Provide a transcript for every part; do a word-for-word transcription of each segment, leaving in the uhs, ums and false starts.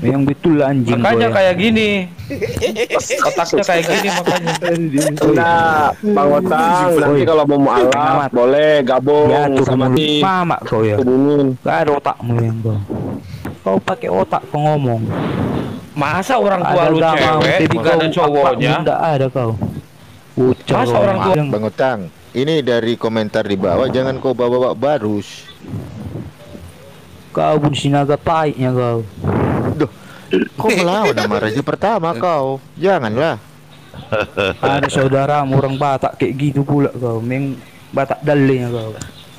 Yang betul lah anjing. Makanya gua, kayak gini. Otaknya kayak gini makanya. Nah, Bang Otang, nanti kalau mau mualaf boleh gabung ya, sama tim. Mama kau ya. Hubungin. Gak ada otakmu yang kau. Kau pakai otak kau ngomong. Masa orang tua ada lu cewek, gak ada cowoknya? Enggak ada kau. Ucap Masa orang tua? Bang Otang, ini dari komentar di bawah, jangan kau bawa-bawa barus. Kau pun sinaga pahitnya kau. Duh, kau melawan nama raja pertama kau. Janganlah. Ada saudaramu orang Batak kayak gitu pula kau. Meng Batak dalenya kau.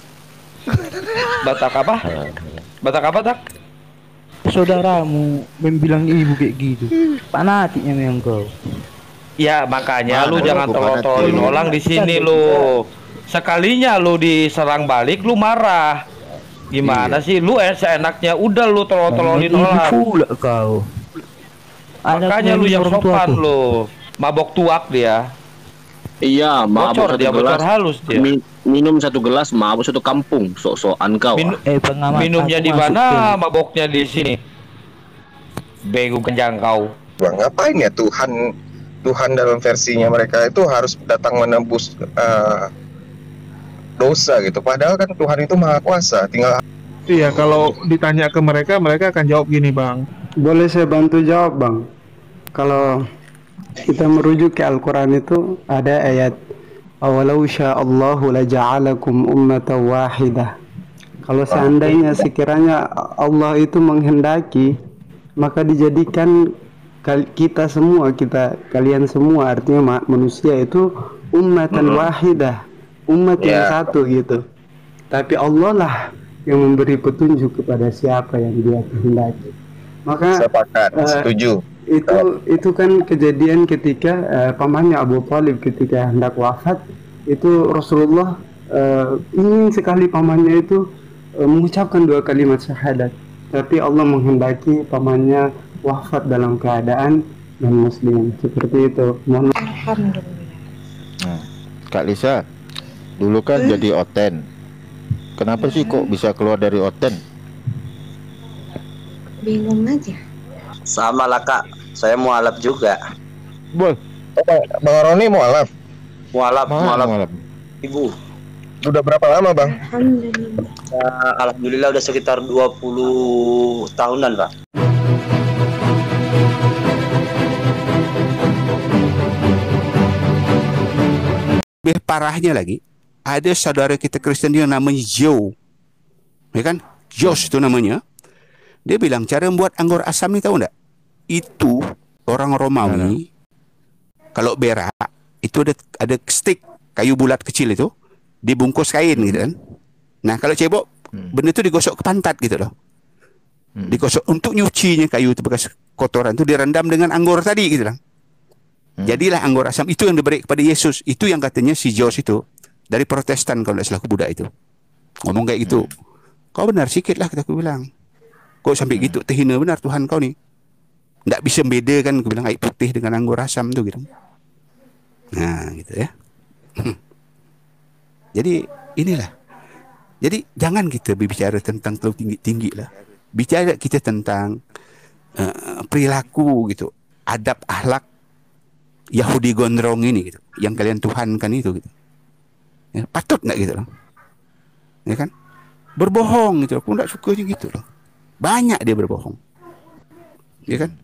Batak apa? Batak apa tak? Saudaramu membilang ibu kayak gitu. Fanatiknya memang kau. Ya makanya Mana lu jangan aku tolol-tololin fanatik. orang di sini lu. Sekalinya lu diserang balik lu marah. Gimana Iya. sih lu eh, seenaknya udah lu tolol-tololin Ibu orang. pula kau. Makanya lu yang sopan lu. Mabok tuak dia. Iya, mabuk Bocor satu dia, bocor gelas. halus dia. Mi- minum satu gelas, mabuk satu kampung. Sok-sokan kau. Minu- Eh pengamat. Minumnya aku di masuk mana? ke- Maboknya di sini. Bego kenjang kau. Bang, ngapain ya Tuhan Tuhan dalam versinya mereka itu harus datang menembus eh, dosa gitu. Padahal kan Tuhan itu maha kuasa. Tinggal Iya, kalau ditanya ke mereka, mereka akan jawab gini, Bang. Boleh saya bantu jawab, Bang? Kalau kita merujuk ke Al-Quran itu ada ayat awalau sya'allahu laja'alakum ummatan wahidah. Kalau seandainya sekiranya Allah itu menghendaki, maka dijadikan kal- kita semua, kita kalian semua, artinya ma- manusia itu ummatan wahidah, umat yang Ya. satu gitu. Tapi Allah lah yang memberi petunjuk kepada siapa yang Dia kehendaki. Maka sepakat, eh, setuju. itu itu kan kejadian ketika eh, pamannya Abu Thalib ketika hendak wafat, itu Rasulullah eh, ingin sekali pamannya itu eh, mengucapkan dua kalimat syahadat, tapi Allah menghendaki pamannya wafat dalam keadaan non muslim seperti itu. Mohon Nah, Kak Lisa, dulu kan jadi oten. Kenapa sih kok bisa keluar dari oten? Bingung aja. Sama lah kak, saya mualaf juga. Boy, Oh, Bang Roni mau alaf? Mualaf, mualaf malam. ibu. Udah berapa lama Bang? Alhamdulillah. Ya, alhamdulillah udah sekitar dua puluh tahunan pak. Lebih parahnya lagi, ada saudara kita Kristen yang namanya Joe, ya kan? Josh itu namanya. Dia bilang cara membuat anggur asam ni tahu enggak? Itu orang Romawi kalau berak itu ada ada stick kayu bulat kecil itu dibungkus kain gitu kan. Nah kalau cebok Hmm. benda itu digosok ke pantat gitu loh. Hmm. Digosok untuk nyucinya kayu itu bekas kotoran itu direndam dengan anggur tadi gitu lah. Hmm. Jadilah anggur asam itu yang diberi kepada Yesus. Itu yang katanya si Josh itu dari Protestan kalau tidak salah Buddha itu. Ngomong kayak gitu. Kau benar sikit lah kita aku bilang. Kau sampai gitu terhina benar Tuhan kau nih. Tidak bisa membedakan aku bilang air putih dengan anggur asam tu gitu. Nah gitu ya. Jadi inilah. Jadi jangan kita berbicara tentang terlalu tinggi-tinggi lah. Bicara kita tentang uh, perilaku gitu, adab akhlak Yahudi gondrong ini gitu, yang kalian tuhankan itu gitu. Ya, patut nggak gitu loh, ya kan? Berbohong gitu, aku nggak sukanya gitu loh. Banyak dia berbohong, ya kan?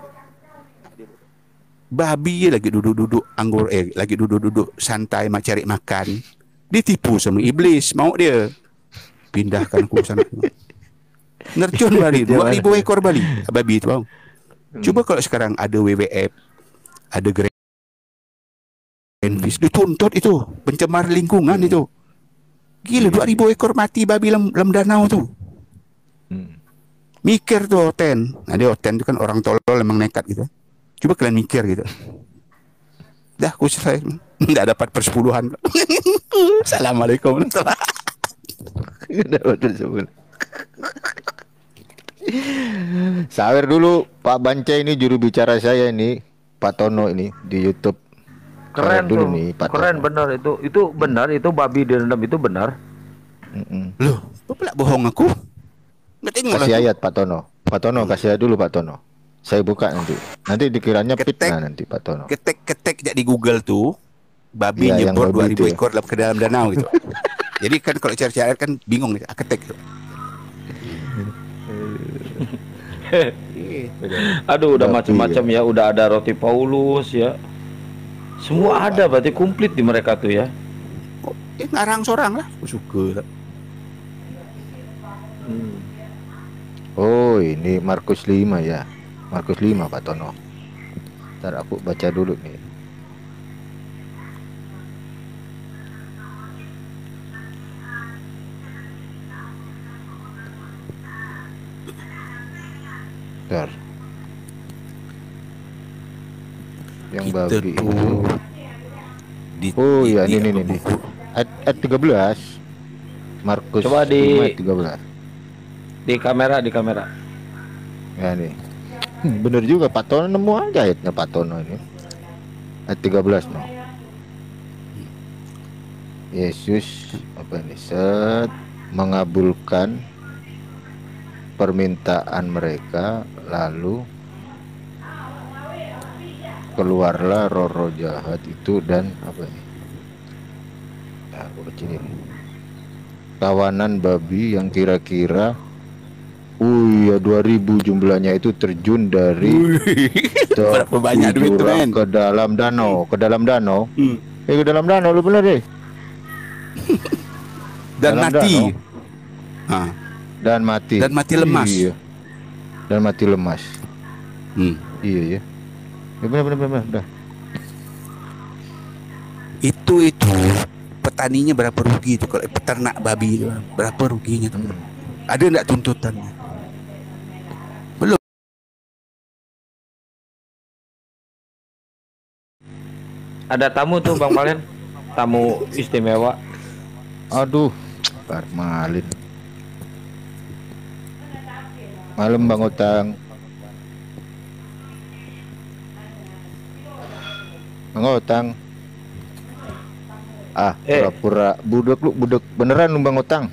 Babi lagi duduk-duduk anggur, eh lagi duduk-duduk santai mak cari makan, ditipu sama iblis, mau dia pindahkan ke sana. Nerjun Bali, dua ribu ekor Bali, babi itu bang. Coba kalau sekarang ada W W F, ada Greenpeace, dituntut itu pencemar lingkungan itu. Gila, dua ribu ekor mati babi dalam, dalam danau tuh. Mikir tuh Oten. Nah dia Oten itu kan orang tolol emang nekat gitu. Coba kalian mikir gitu. Dah, aku selesai. Nggak dapat persepuluhan. Assalamualaikum. Nggak dapat persepuluhan. Sawer dulu Pak Bance ini juru bicara saya ini, Pak Tono ini di YouTube. Keren dulu tuh. nih, Pak Keren Tono. bener itu. Itu benar, itu babi direndam itu benar. Mm-mm. Loh, kok pula bohong aku? Nggak tengok Kasih lah. ayat Pak Tono. Pak Tono kasih ayat dulu Pak Tono. Saya buka nanti. Nanti dikiranya Ketek. fitnah nanti Pak Tono. Ketek-ketek di Google tuh babi Iya, yang nyebur dua babi ribu itu ya. ekor dalam ke dalam danau gitu. Jadi kan kalau cari-cari kan bingung nih, ah, ketek tuh. Aduh, udah Babi macam-macam ya. Udah ada roti Paulus ya. Semua ada, berarti komplit di mereka tuh ya. Oh, eh, ngarang seorang lah, aku suka lah. Oh, ini Markus lima ya. Markus lima Pak Tono. Ntar aku baca dulu nih. Ntar. Yang Kita babi tuh itu. di- Oh di- iya, di ini apa nih nih. buku? Ayat, ayat tiga belas. Markus Coba di- lima ayat tiga belas. Di kamera, di kamera. Ya nih. Hmm, bener juga Pak Tono, nemu aja ayatnya Pak Tono ini. Ayat tiga belas no. Yesus apa ini? Set mengabulkan permintaan mereka, lalu keluarlah roh-roh jahat itu dan apa ini? Nah, aku baca ini. Kawanan babi yang kira-kira oh iya dua ribu jumlahnya itu terjun dari Berapa banyak duit tuh, jurang men? ke dalam danau, ke dalam danau. Hmm. Eh ke dalam danau lu bener deh. Dan Dalam mati. danau. Ah, Dan mati. Dan mati lemas. Iya. Dan mati lemas. hmm. Iya ya. Ya benar benar benar. Dah. Itu itu petaninya berapa rugi itu kalau peternak babi itu berapa ruginya tuh? Ada enggak tuntutannya? Belum. Ada tamu tuh Bang Palen. Tamu istimewa. Aduh, Pak Malin. Malam Bang Otang. Bang Otang. Ah, Eh. pura-pura budek lu, budek beneran lu Bang Otang.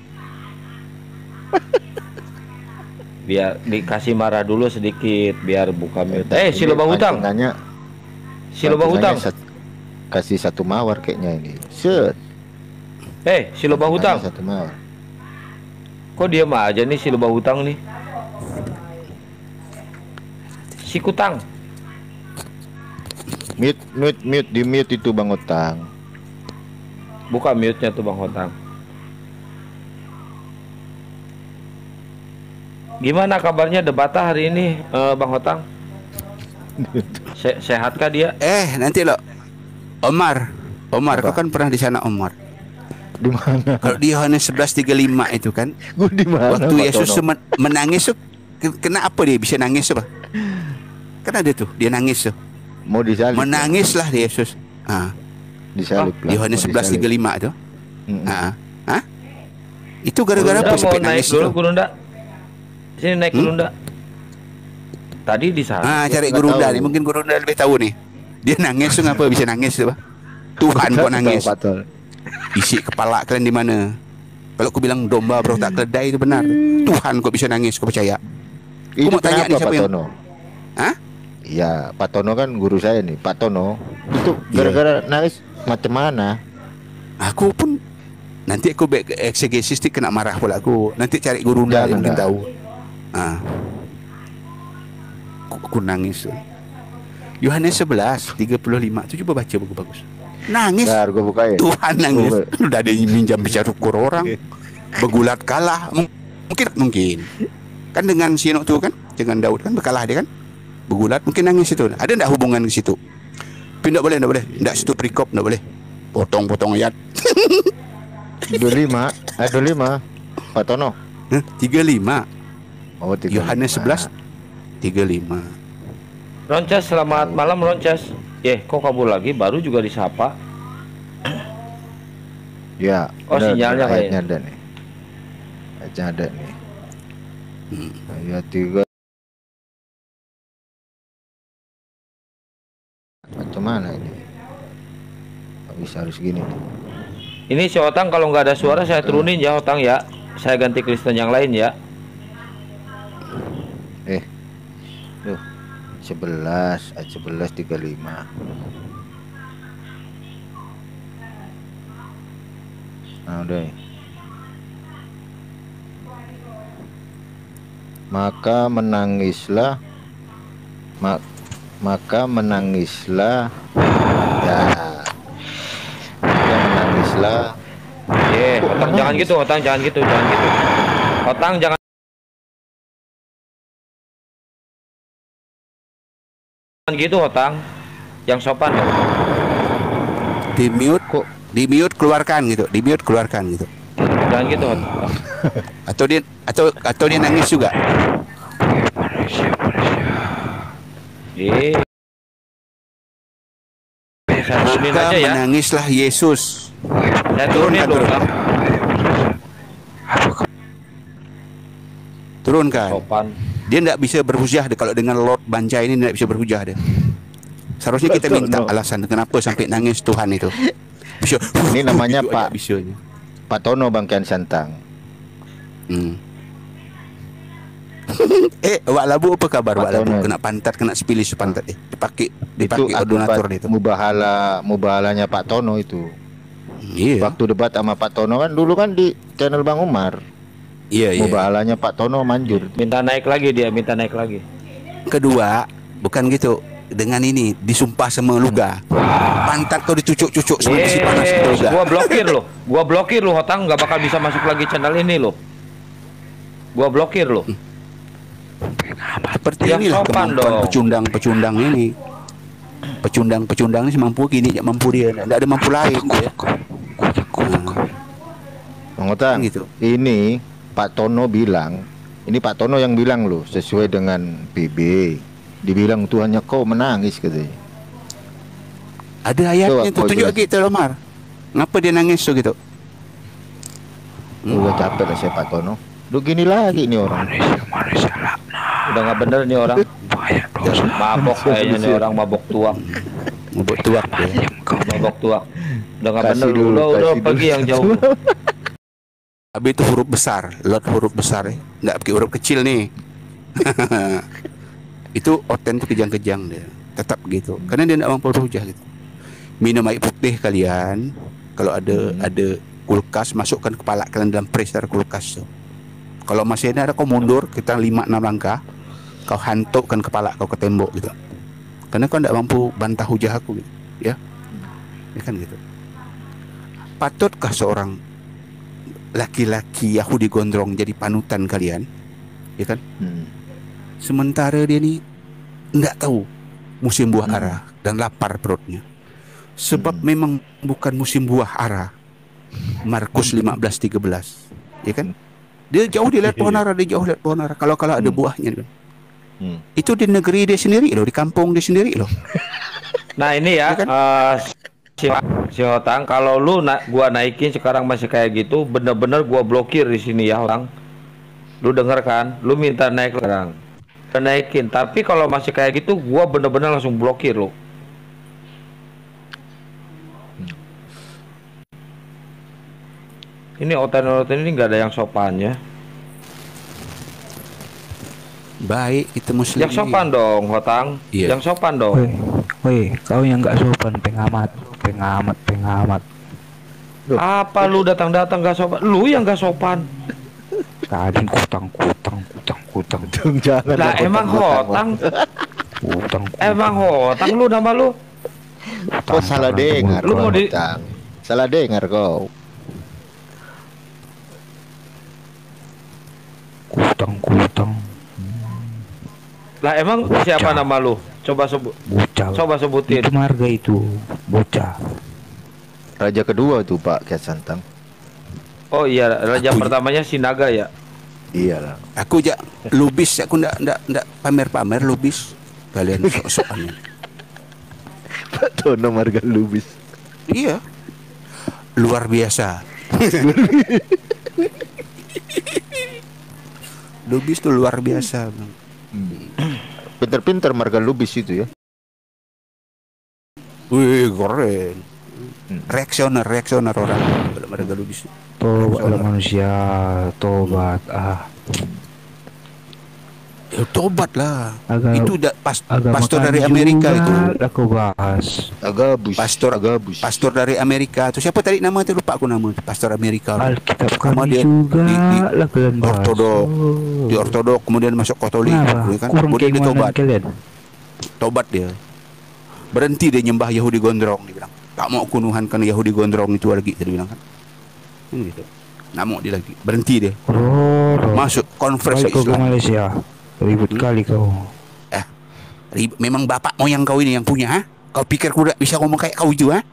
Biar dikasih marah dulu sedikit biar buka mute. Eh, si Lubang Hutang. Pancingannya- Si Lubang Hutang. pancingannya sat- kasih satu mawar kayaknya ini. Set. Eh, si Lubang Hutang. Satu mawar. Kok diam aja nih si Lubang Hutang nih? Si Kutang. Mute, mute, mute, di mute itu Bang Otang. Buka mute-nya tuh Bang Hutang. Gimana kabarnya Debata hari ini, eh, Bang Hotang? Se sehatkah dia? Eh, nanti lo. Omar. Omar, Apa? kau kan pernah di sana Omar. Di mana? Kalau di Yohanes sebelas tiga puluh lima itu kan, Gue di mana? waktu Pak Yesus Tono? men- menangis tuh, ke- kenapa dia bisa nangis tuh, Pak? Kan ada tuh, dia nangis tuh. Mau disalib. Menangislah dia Yesus. Ah, Disalib di Yohanes sebelas tiga puluh lima tuh. Mm-mm. Ah, Hah? Itu gara-gara Gurunda apa mau sampai naik nangis dulu, itu? Gurunda. Sini naik Hmm? Gurunda. Tadi di sana. Ah, cari nggak Gurunda tahu. nih, mungkin Gurunda lebih tahu nih. Dia nangis tuh ngapa bisa nangis tuh, Pak? Tuhan kok nangis. Pak Tono. Isi kepala kalian di mana? Kalau aku bilang domba bro tak keledai itu benar. Tuhan kok bisa nangis, kau percaya? Itu mau tanya nih kenapa siapa Pak yang- Tono? Hah? Iya, Pak Tono kan guru saya nih. Pak Tono itu Iya. gara-gara nangis macam mana? Aku pun nanti aku back eksegesis kena marah pula aku. Nanti cari Gurunda Jangan yang mungkin dah. tahu. Ah. Aku, aku nangis tuh. Yohanes sebelas tiga puluh lima tu coba baca buku bagus. Nangis. Bentar, gue bukain. Tuhan nangis. Gua- Udah ada yang minjam bisa ukur orang. Begulat kalah. Mung- Mungkin mungkin. Kan dengan Sinok tuh kan, dengan Daud kan berkalah dia kan. Begulat mungkin nangis itu. Ada enggak hubungan ke situ? Tapi enggak boleh, enggak boleh. Enggak situ perikop, enggak boleh. Potong-potong ayat. Dua lima, eh dua lima. Pak Tono. Hah? tiga puluh lima. Oh, tiga puluh lima. Yohanes sebelas tiga puluh lima. Ronces, selamat malam Ronces. Eh, kok kabur lagi? Baru juga disapa. Ya. Oh, benar, sinyalnya benar, kayaknya. ayatnya ada nih. Ayatnya ada nih. Ayat tiga. Macam mana ini? Kok bisa harus gini nih? Ini si Otang kalau nggak ada suara saya turunin ya Otang ya. Saya ganti Kristen yang lain ya. Eh, Duh, sebelas ayat sebelas tiga puluh lima. Nah, udah. Maka menangislah mak maka menangislah ya maka menangislah Eh, Otang jangan gitu, Otang jangan gitu, jangan gitu. Otang jangan jangan gitu, Otang. Yang sopan dong. Di mute kok, di mute keluarkan gitu, di mute keluarkan gitu. Jangan gitu, Otang. Atau dia atau atau dia nangis juga. Eh. Saya turunin Maka aja ya. menangislah Yesus. Saya turunin dulu, Otang. Turunkan. Sopan. Dia tidak bisa berhujah deh, kalau dengan Lord Banja ini tidak bisa berhujah deh. Seharusnya kita minta alasan kenapa sampai nangis Tuhan itu. Bisa. Ini namanya Pak bisa. Pak Tono Bangkian Santang. Hmm. eh, Wak Labu apa kabar Wak Labu? Kena pantat, kena spilis pantat eh. Dipakai dipakai donatur itu. Mubahala mubahalanya Pak Tono itu. Iya. Waktu debat sama Pak Tono kan dulu kan di channel Bang Umar. Iya, iya. Mubahalanya Pak Tono manjur. Minta naik lagi dia, minta naik lagi. Kedua, bukan gitu. Dengan ini disumpah sama Luga. Pantat kau dicucuk-cucuk sama besi panas Luga. Gua blokir loh. Gua blokir loh, Otang nggak bakal bisa masuk lagi channel ini loh. Gua blokir loh. Seperti yang inilah sopan kemampuan dong. pecundang-pecundang ini. Pecundang-pecundang ini semampu gini, ya mampu dia. Tidak ada mampu lain dia. Bang Otang, gitu. Ini Pak Tono bilang, ini Pak Tono yang bilang loh, sesuai dengan P B. Dibilang Tuhannya kau menangis katanya. Ada ayatnya Coba tuh, tunjuk lagi tuh Lomar. Ngapa dia nangis tuh gitu? Udah capek lah saya Pak Tono. Lu gini lagi nih orang. Udah nggak bener nih orang. Mabok kayaknya nih orang, mabok tua. Mabok tua. Mabok tua. Udah nggak bener. Kasih dulu, Udah udah kasih pergi dulu. yang jauh. Habis itu huruf besar, lot huruf besar ya. Nggak pakai huruf kecil nih. Itu oten tuh kejang-kejang dia. Tetap gitu. Karena dia nggak mampu berhujah gitu. Minum air putih kalian. Kalau ada hmm. ada kulkas, masukkan kepala kalian dalam freezer kulkas tuh. Kalau masih ada, kau mundur kita lima enam langkah, kau hantukkan kepala kau ke tembok gitu. Karena kau tidak mampu bantah hujah aku gitu. Ya. Ya kan gitu. Patutkah seorang laki-laki Yahudi gondrong jadi panutan kalian? Ya kan? Hmm. Sementara dia ni tidak tahu musim buah hmm. ara dan lapar perutnya. Sebab hmm. memang bukan musim buah ara. Markus lima belas tiga belas. Ya kan? Dia jauh dia lihat pohon ara, dia jauh lihat pohon ara. Kalau kalau ada hmm. buahnya kan. Hmm. Itu di negeri dia sendiri loh, di kampung dia sendiri loh. Nah, ini ya, ya kan? uh, si, si Otang, kalau lu na gua naikin sekarang masih kayak gitu, bener-bener gua blokir di sini ya, Otang. Lu denger kan? Lu minta naik sekarang. Naikin, tapi kalau masih kayak gitu gua bener-bener langsung blokir lo. Ini oten-oten ini nggak ada yang sopannya. Baik, kita muslim. Yang sopan dong, Otang. Iya. Yang sopan dong. Woi, woi, kau yang nggak sopan, pengamat, pengamat, pengamat. Duh. Apa lu datang-datang nggak sopan? Lu yang nggak sopan. Tadi kutang, kutang, kutang, kutang. Jangan. Lah emang Hotang. Kutang. Emang Hotang lu nama lu. Kau salah dengar. Lu mau di salah dengar kau. Kutang, kutang. Lah emang bocah. Siapa nama lu? Coba sebut. Bocah. Coba sebutin. Itu marga itu, bocah. Raja kedua tuh Pak Kiat Santang. Oh iya, raja aku pertamanya Sinaga ya. Iyalah. Aku jak lubis, aku ndak ndak ndak pamer-pamer lubis. Kalian sok-sokan. Pak Tono marga lubis. Iya. Luar biasa. Lubis tuh luar biasa. Pinter-pinter marga lubis itu ya. Wih, keren. Reaksioner, reaksioner orang marga lubis. Tobatlah manusia, tobat ah. Ya, tobat lah. Agak, itu da, pas, pastor dari Amerika itu. Aku bahas. Agabus. Pastor Agabus. Pastor dari Amerika. Itu siapa tadi nama itu, lupa aku nama. Pastor Amerika. Alkitab Sama kami dia juga di, di lah kalian bahas. Ortodok. Oh. Di Ortodok kemudian masuk Katolik. Kan? Kurang Kemudian dia tobat. Kalian. Tobat dia. Berhenti dia nyembah Yahudi gondrong, dia bilang. Tak mau kunuhan karena Yahudi gondrong itu lagi, dia bilang kan. Gitu. Nggak mau dia lagi. Berhenti dia. Oh, masuk konversi Islam. Ke Malaysia. Ribut hmm? kali kau. Eh, ribut. Memang bapak moyang kau ini yang punya, ha? Kau pikir aku tak bisa ngomong kayak kau itu, ha?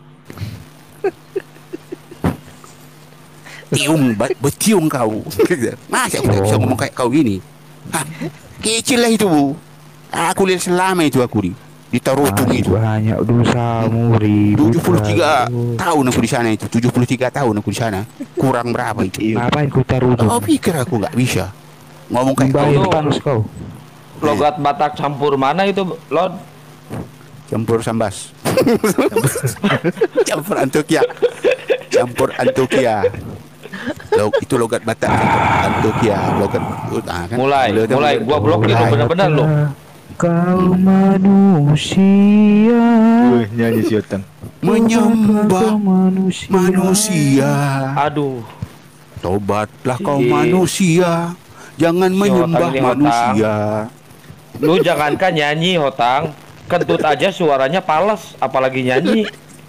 Tiung, betiung kau. Masa aku tak bisa ngomong kayak kau ini? Hah? Kecil lah itu, Bu. Aku lihat selama itu aku di ditaruh tung itu. Banyak dosamu, ribut. tujuh puluh tiga tahun aku di sana itu. tujuh puluh tiga tahun aku di sana. Kurang berapa itu? Ngapain ku taruh tung? Kau pikir aku nggak bisa ngomong kayak kau? Kau. Logat Batak campur mana itu, Lord? Campur Sambas. Campur Antokia. Campur Antokia. Log, itu logat Batak Antokia, logat ah, kan? Mulai, mulai, mulai gua blok itu benar-benar lo. Kau manusia. Wih, nyanyi si Otang. Menyembah manusia. manusia. Aduh. Tobatlah kau manusia. Jangan si menyembah manusia. Hotang. Lu jangankan nyanyi, Hotang. Kentut aja suaranya pales, apalagi nyanyi.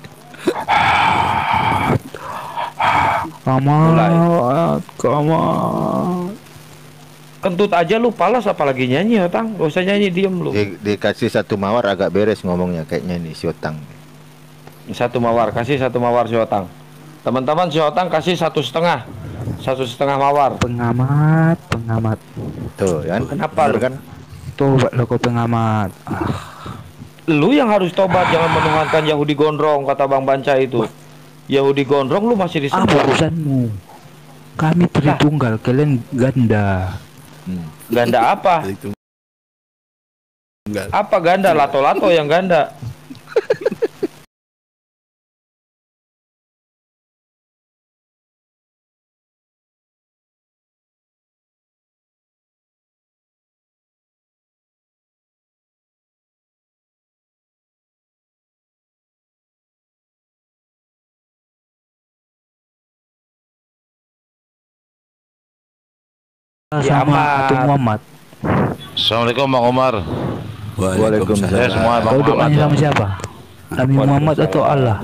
Kamat, kamat. Kentut aja lu pales, apalagi nyanyi, Hotang. Gak usah nyanyi, diem lu. Di, dikasih satu mawar agak beres ngomongnya kayaknya nih si Otang. Satu mawar, kasih satu mawar si Otang. Teman-teman si Otang kasih satu setengah. Satu setengah mawar. Pengamat, pengamat. Tuh kan. Kenapa lu kan? Tobat lo kau pengamat. Ah. Lu yang harus tobat, jangan menuhankan Yahudi gondrong, kata Bang Banca itu. Yahudi gondrong lu masih disebut. Apa urusanmu? Kami Tritunggal, kalian ganda. Hmm. Ganda apa? Apa ganda? Lato-lato yang ganda. Sama Atung Muhammad. Assalamualaikum Bang Omar. Waalaikumsalam. Saya semua Bang Kau Muhammad. Sama siapa? Nabi Muhammad atau Allah?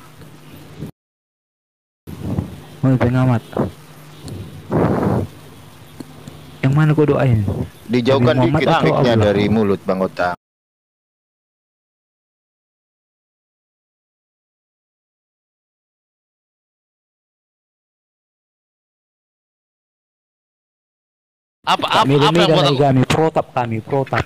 Mau pengamat. Yang mana kau doain? Dijauhkan dikit mic-nya dari mulut Bang Otang. Apa apa kami apa yang buat kami protap kami protap.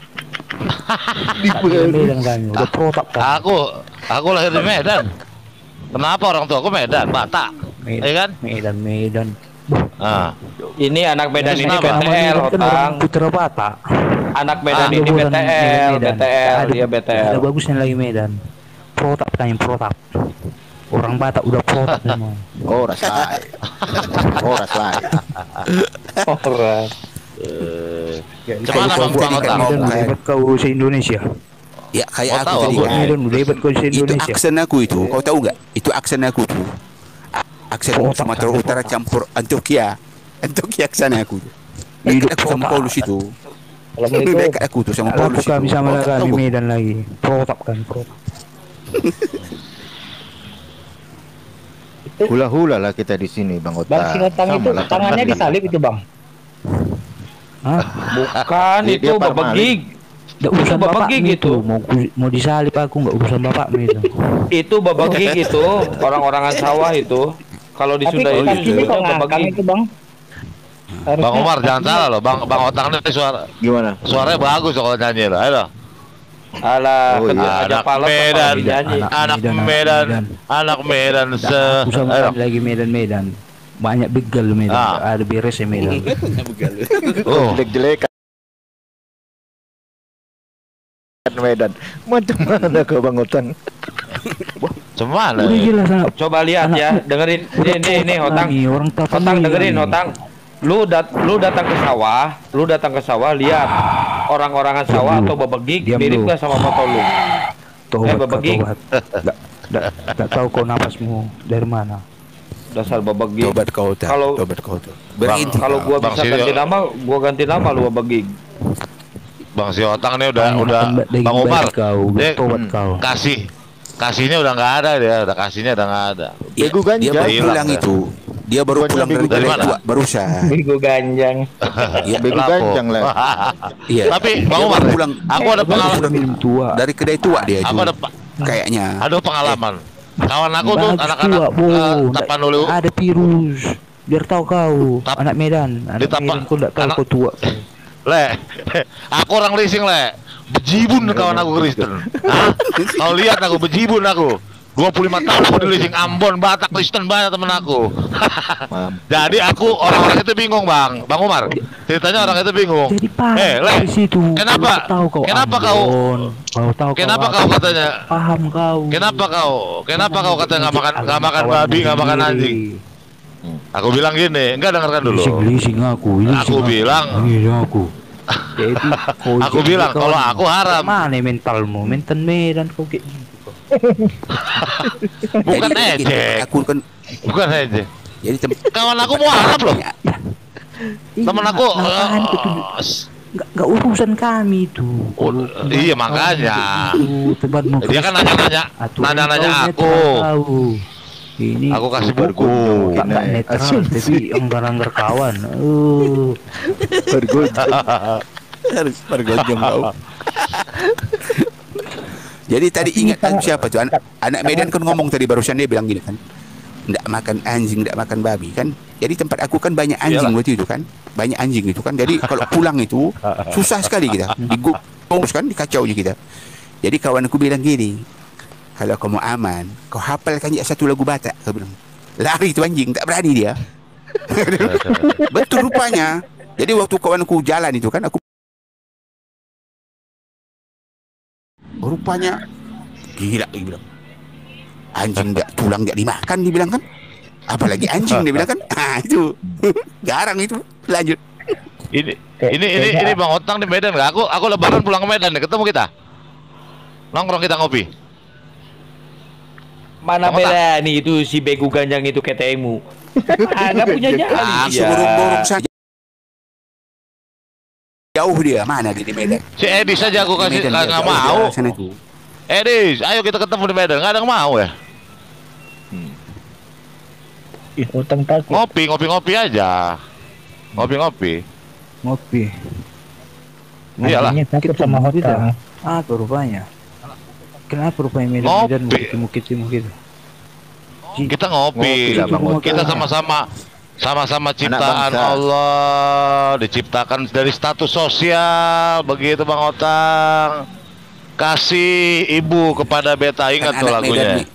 Di Medan kami udah protap kami. Aku aku lahir di Medan. Kenapa orang tua aku Medan, Batak? Iya kan? Medan Medan. Ah. Ini anak Medan ini B T L, Hotang. Putra Batak. Anak Medan ini B T L, B T L, dia B T L. Ada bagusnya lagi Medan. Protap kami protap. Orang Batak udah protap semua. Oh, rasai. Oh, rasai. Orang. Gimana Bang Otang? Hebat kau se Indonesia. Ya kayak oh, aku tadi kan. Medan udah hebat kau se Indonesia. Itu aksen aku itu. Kau tahu nggak? Itu aksen aku tuh. Aksen Sumatera Utara campur Antokia. Antokia aksen aku. Hidup aku sama Paulus itu. Dekat aku tuh sama Paulus itu. Kami sama kami Medan lagi. Protap kan protap. Hula-hula lah kita di sini Bang Otang. Bang Sinotang itu tangannya disalib itu Bang. Hah? Bukan Dia- itu dia babegig. Nggak urusan Itu bapak babegig itu. itu. Mau mau disalip aku nggak urusan bapak itu. Itu babegig itu, orang-orangan sawah itu. Kalau di Tapi Sunda itu kakinya kok disebutnya ngangkang babegig. itu Bang. Bang Omar jangan salah loh, Bang Bang Otang ini suara Gimana? suaranya bagus kalau nyanyi loh. Ayo. Alah, Oh, kentut iya. aja Anak pales Medan, apalagi nyanyi. anak Medan, Medan, Medan. anak Medan se. Aku sama Ayo. kami lagi Medan Medan. Banyak begal Medan. Ah. Ada beres ya Medan. Oh, Jelek-jelek Medan. Macam mana kau Bang Otang? cuman Udah jelas anak. Coba lihat ya, dengerin ini ini ini Hotang. Kami, orang Hotang dengerin Hotang. Lu dat lu datang ke sawah, lu datang ke sawah lihat orang-orangan sawah atau babegik mirip gak sama foto lu? Tobat, eh babegik. Gak tahu kau napasmu dari mana. Dasar babegik. Tobat kau tuh. Kalau tobat kau tuh. Kalau gua bisa ganti nama, gua ganti nama lu babegik. Bang si Otang nih udah udah Bang Umar kau, dia tobat kau. kasih kasihnya udah nggak ada dia, udah kasihnya udah nggak ada. Ya, dia baru pulang itu. Dia baru pulang dari dari mana? Barusan. Bego ganjang. Iya, Bego ganjang lah. Iya. Tapi Bang Umar, pulang. Aku ada pengalaman tua. Dari kedai tua dia. Aku ada kayaknya. Ada pengalaman. Kawan aku tuh anak-anak Tapanuli. Ada virus. Biar tahu kau. Anak Medan. Anak Medan kau enggak tahu kau tua. Le, aku orang leasing le, bejibun kawan aku Kristen. Kau lihat aku bejibun aku, dua puluh lima tahun aku di leasing Ambon, Batak, Kristen banyak temen aku. Jadi aku orang-orang itu bingung bang, Bang Umar. Ceritanya orang itu bingung. Eh le, kenapa? Kenapa kau? Kenapa kau katanya? Paham kau. Kenapa kau? Kenapa kau katanya nggak makan nggak makan babi, nggak makan anjing? Aku bilang gini, enggak dengarkan dulu. Leasing aku, aku bilang. aku. Aku bilang kalau aku haram. Mana mentalmu? Mental Medan kau kayak gitu. Bukan aja. Aku kan bukan aja. Jadi kawan aku mau haram loh. Temen aku Nggak, nggak urusan kami itu. Oh, iya makanya. Dia kan nanya-nanya, nanya-nanya aku. Ini aku kasih buku tak tak netral tapi anggar-anggar kawan. Uh. Bergonjong. Harus bergonjong kau. Jadi tadi ingat kan siapa tuh anak, anak Medan kan ngomong tadi barusan dia bilang gini kan. Nggak makan anjing, nggak makan babi kan. Jadi tempat aku kan banyak anjing waktu itu kan. Banyak anjing itu kan. Jadi kalau pulang itu susah sekali kita. Digubus kan, dikacaunya kita. Jadi kawan aku bilang gini. Kalau kamu aman, kau hafalkan ya satu lagu Batak. Kau bilang, lari itu anjing, tak berani dia. Betul rupanya. Jadi waktu kawanku jalan itu kan, aku rupanya gila dia bilang. Anjing enggak tulang enggak dimakan dia bilang kan. Apalagi anjing dia bilang kan. Ah itu garang itu. Lanjut. Ini ini ini ini Bang Otang di Medan enggak? Aku aku lebaran pulang ke Medan nih, ketemu kita. Nongkrong kita ngopi. Mana beda nih itu si bego ganjang itu ketemu. Ah, nggak punya nyali dia. Burung-burung saja. Jauh dia, mana di Medan? Si Edis saja aku kasih nggak mau. Edis, ayo kita ketemu di Medan. Nggak ada yang mau ya? Hmm. Ih, Otang takut. Ngopi, ngopi-ngopi aja. Ngopi-ngopi. Ngopi. Iyalah. Takut sama Otang. Ah, rupanya. Kenapa rupanya Medan mukit-mukit gitu? Kita ngopi, ngopi kita sama-sama sama-sama ciptaan Allah, diciptakan dari status sosial, begitu Bang Otang. Kasih ibu kepada beta, ingat tuh lagunya.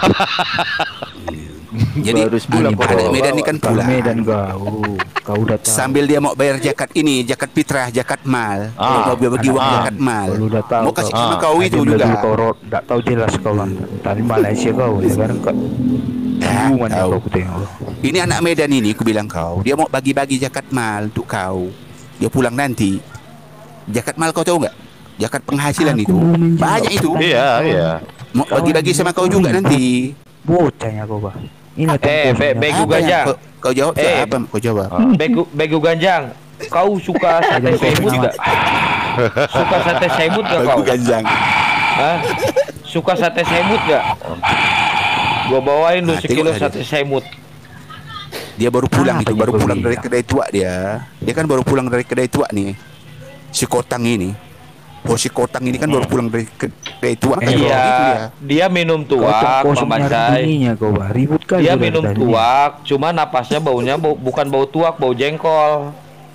Jadi anak Medan ini kan pulang. Medan kau, kau udah tahu. Sambil dia mau bayar zakat ini, zakat fitrah, zakat mal. Ah, mau bagi uang zakat mal. Udah tahu. Mau kasih sama Ah, kau itu juga. Kau enggak tahu jelas kau kan. Tadi Malaysia kau, sekarang kau. Nah, kau. Ini anak Medan ini, aku bilang kau, dia mau bagi-bagi zakat mal untuk kau. Dia pulang nanti. Zakat mal kau tahu nggak? Zakat penghasilan itu banyak itu. Iya, iya. Mau bagi-bagi sama kau juga nanti. Bocahnya kau bah. Ini eh, be bego ganjang. Kau, kau jawab eh, apa? Kau jawab. Bego bego ganjang. Kau suka sate semut enggak? Suka sate semut enggak kau? Bego ganjang. Hah? Suka sate semut enggak? Gua bawain lu sekilo sate semut. Dia baru pulang itu, baru pulang dari kedai tua dia. Dia kan baru pulang dari kedai tua nih. Si Kotang ini. Oh si Kotang ini kan baru pulang dari kedai tua kan. Iya. Dia minum tuak, Mama Cai. Dia minum tuak, cuma napasnya baunya bau, bukan bau tuak, bau jengkol.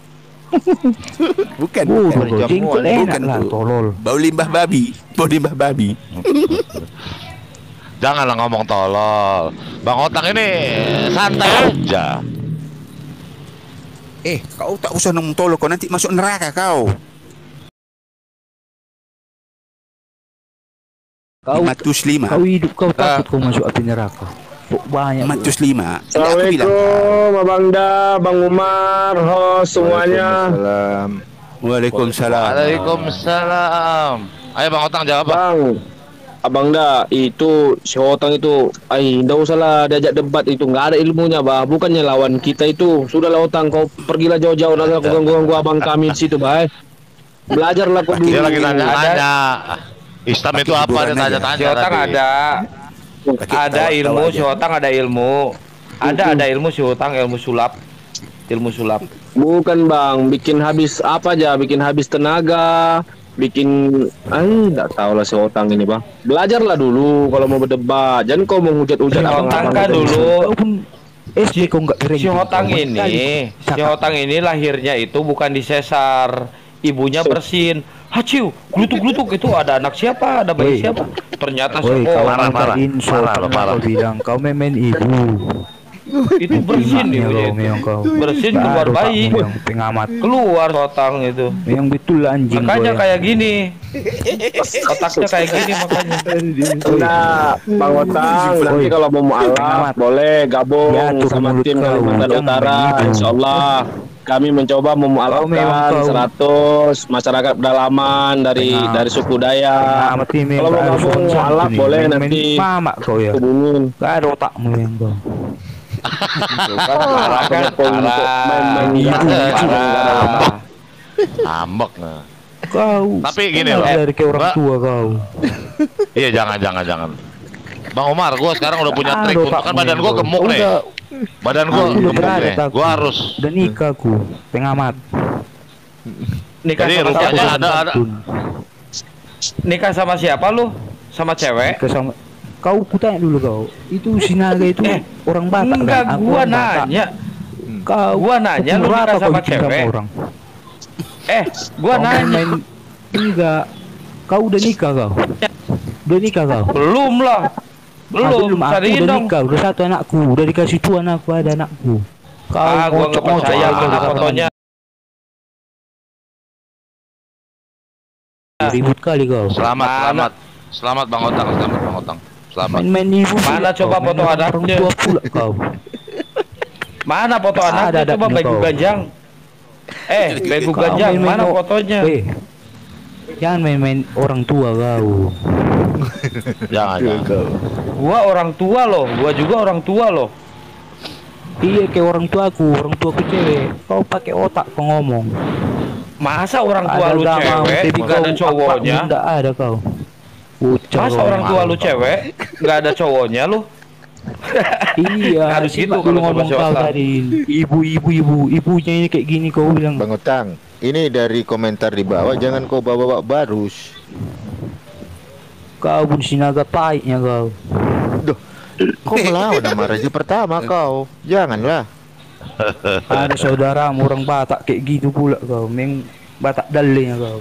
Bukan, oh, bukan, jengkol bukan, lah, tolol. Bau limbah babi, bau limbah babi. Janganlah ngomong tolol. Bang Otang ini santai aja. Eh, kau tak usah ngomong tolol, kau nanti masuk neraka kau. Kau lima ratus lima. Kau hidup kau takut uh. kau masuk api neraka. banyak. Matus lima. Assalamualaikum, Abang Da, Bang Umar, host semuanya. Waalaikumsalam. Waalaikumsalam. Waalaikumsalam. Ayo Bang Otang jawab. Bang, Abang Da, itu si Otang itu, ay, nggak usah lah diajak debat itu, nggak ada ilmunya, bah. Bukannya lawan kita itu. Sudahlah Otang, kau pergilah jauh-jauh, nanti aku ganggu-ganggu abang kami di situ, bah. Belajarlah kau dulu. Dia lagi tanya-tanya. Islam itu apa? Dia tanya-tanya. Si Otang ada. Ada ilmu, si Otang ada ilmu. Ada ada ilmu si Otang, ilmu sulap. Ilmu sulap. Bukan Bang, bikin habis apa aja, bikin habis tenaga, bikin, ay, nggak tahu lah si Otang ini Bang. Belajarlah dulu kalau mau berdebat, jangan kau menghujat-hujat Si Otang kan dulu. Eh, si kok nggak Si Otang ini, si Otang ini lahirnya itu bukan di sesar, ibunya bersin. Haciu, glutuk-glutuk itu ada anak siapa, ada bayi siapa? Ternyata Woi, oh, kau marah marah. marah marah. Kau bilang kau memen ibu. Itu bersin ibunya itu. Bersin keluar bayi. Pengamat. Keluar Otang itu. Yang betul anjing. Makanya kayak gini. Otaknya kayak gini makanya. Nah, Bang Otang, nanti kalau mau mualaf boleh gabung sama tim Kalimantan Utara, insyaallah. Kami mencoba memualafkan seratus masyarakat pedalaman dari nah, dari suku Dayak. Kalau mau gabung mualaf boleh nanti mama kau ya. Hubungin. Gak ada otakmu yang kau. Parah kan, parah. Ambek nah. Kau. Tapi gini loh. Dari ke orang tua kau. Iya jangan jangan jangan. Bang Omar, gua sekarang udah punya trik untuk kan badan gua gemuk nih. Badan gua gemuk nih. Gua harus. Udah nikah ku, pengamat. Nikah Jadi sama rupanya siapa? ada ada. Nikah sama siapa lu? Sama cewek? Nikah sama. Kau kutanya dulu kau. Itu si Naga itu eh, orang Batak. Enggak, kan? gua nanya. Kau gua nanya lu nikah sama cewek. Orang. Eh, gua kau nanya. Main, enggak. Kau udah nikah kau? Udah nikah kau? Belum lah. Belum, ah, belum. Aku udah nikah, udah satu anakku, udah dikasih tua anakku, ada anakku. Kau ah, gua nggak percaya ada fotonya. Ribut kali kau. Selamat, selamat, selamat Bang Otang, selamat Bang Otang, selamat. Main-main ibu. Mana coba foto anaknya? Tua pula kau. Mana foto anaknya? Coba begu ganjang. Eh, begu ganjang, mana fotonya? Jangan main-main orang tua kau. Jangan, jangan. Gua orang tua loh, gua juga orang tua loh. Iya kayak orang tuaku, orang tuaku cewek. Kau pakai otak kau ngomong. Masa orang tua lu cewek nggak ada cowoknya? Enggak ada kau. Ucap Masa orang tua lu cewek nggak ada cowoknya lu? Iya. Harus gitu kalau ngomong kau tadi. Ibu, ibu, ibu, ibunya ini kayak gini kau bilang. Bang Otang, ini dari komentar di bawah, jangan kau bawa-bawa barus. Kau pun sinaga pahitnya kau. Duh, kau melawan sama Raja pertama kau. Janganlah. Ada saudaramu orang Batak kayak gitu pula kau. Meng Batak dalenya kau.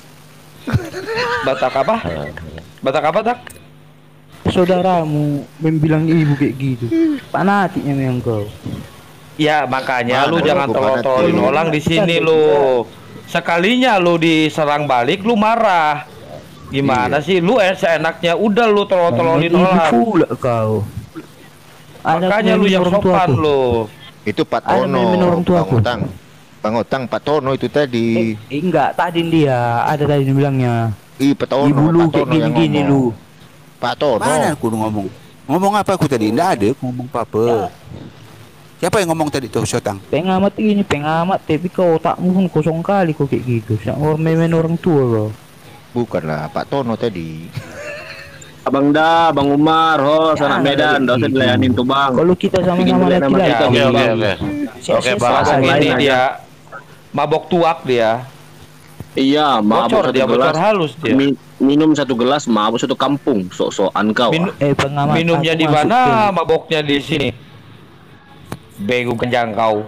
Batak apa? Batak apa tak? Saudaramu membilang ibu kayak gitu. Fanatiknya memang kau. Ya makanya Mana lu jangan tolol-tololin orang di sini lu. Sekalinya lu diserang balik lu marah. Gimana iya. sih lu eh seenaknya udah lu tolol-tololin orang. Pula kau. Makanya lu yang sopan lu. Itu Pak Tono, Bang Otang. Bang Otang Pak Tono itu tadi. Eh, enggak, tadi dia ada tadi bilangnya. Ih, Pak Tono, Ibu lu Pak Tono kayak gini-gini lu. Pak Tono. Mana aku ngomong? Ngomong apa aku tadi? Enggak ada, aku ngomong apa-apa. Ya. Siapa yang ngomong tadi tuh, Sotang? Pengamat ini, pengamat, tapi kau otakmu pun kosong kali kok kayak gitu. Orang main orang tua kau. Bukanlah Pak Tono tadi. Abang Da, Bang Umar, host anak Medan, enggak usah dilayanin tuh Bang. Kalau kita sama-sama laki-laki. Oke, oke, oke. Oke, Bang. Ini dia mabok tuak dia. Iya, mabok dia bocor halus dia. Mi minum satu gelas, mabok satu kampung, sok-sokan kau. Minu eh, pengamat, minumnya di mana? Maboknya di sini. Begu kenjang kau.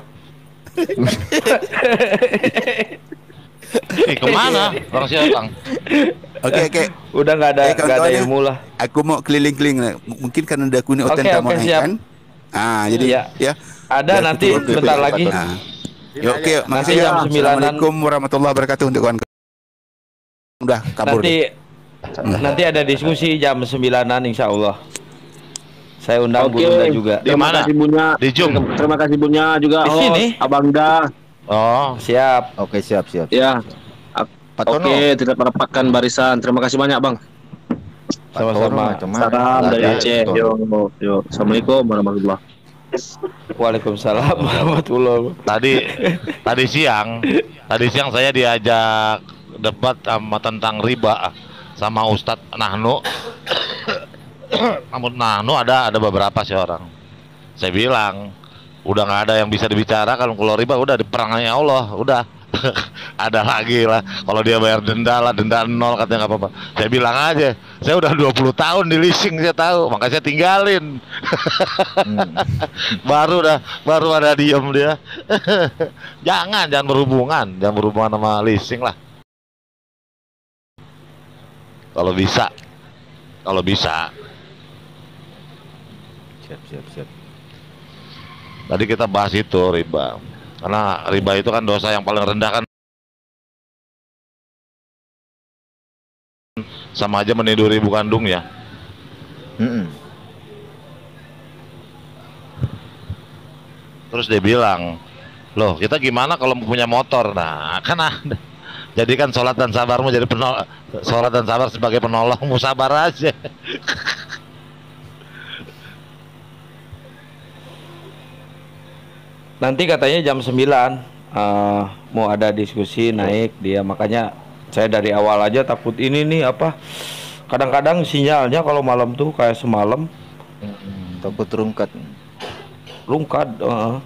Eh, kemana Bang Siotang? Oke oke. Udah nggak ada nggak ada ilmu lah. Aku mau keliling-keliling lah. Mungkin karena ada kuning oten okay, mau okay, kan. Ah jadi iya. ya. Ada ya, nanti bentar lagi. Nah. Yuk, oke, makasih ya. Assalamualaikum warahmatullahi wabarakatuh untuk kawan. Udah kabur. Nanti nanti ada diskusi jam sembilanan insya Allah. Saya undang Oke, Gurunda juga. Di terima mana? Kasih Bunya. Di Zoom. Terima kasih Bunya juga. Di host, sini. Abangda. Oh, siap. Oke, siap, siap. Ya. Oke, tidak merapatkan barisan. Terima kasih banyak, Bang. Sama-sama. Salam dari Aceh. Yo, yo. Assalamualaikum warahmatullahi wabarakatuh. Waalaikumsalam warahmatullahi wabarakatuh. Tadi tadi siang, tadi siang saya diajak debat sama tentang riba sama Ustadz Nahnu. Namun Nahnu ada ada beberapa sih orang. Saya bilang udah nggak ada yang bisa dibicarakan kalau riba, udah di perangnya Allah, udah. Ada lagi lah kalau dia bayar denda lah, denda nol katanya nggak apa-apa. Saya bilang aja, saya udah dua puluh tahun di leasing, saya tahu, makanya saya tinggalin. hmm. baru dah baru ada diem dia. jangan jangan berhubungan jangan berhubungan sama leasing lah kalau bisa kalau bisa siap siap siap. Tadi kita bahas itu riba. Karena riba itu kan dosa yang paling rendah kan, sama aja meniduri ibu kandung ya. Mm-mm. Terus dia bilang, loh kita gimana kalau punya motor? Nah kan ada. Jadikan sholat dan sabarmu jadi penol, sholat dan sabar sebagai penolongmu, sabar aja. Nanti katanya jam sembilan uh, mau ada diskusi naik dia, makanya saya dari awal aja takut ini nih apa, kadang-kadang sinyalnya kalau malam tuh kayak semalam hmm, takut rungkat rungkat uh.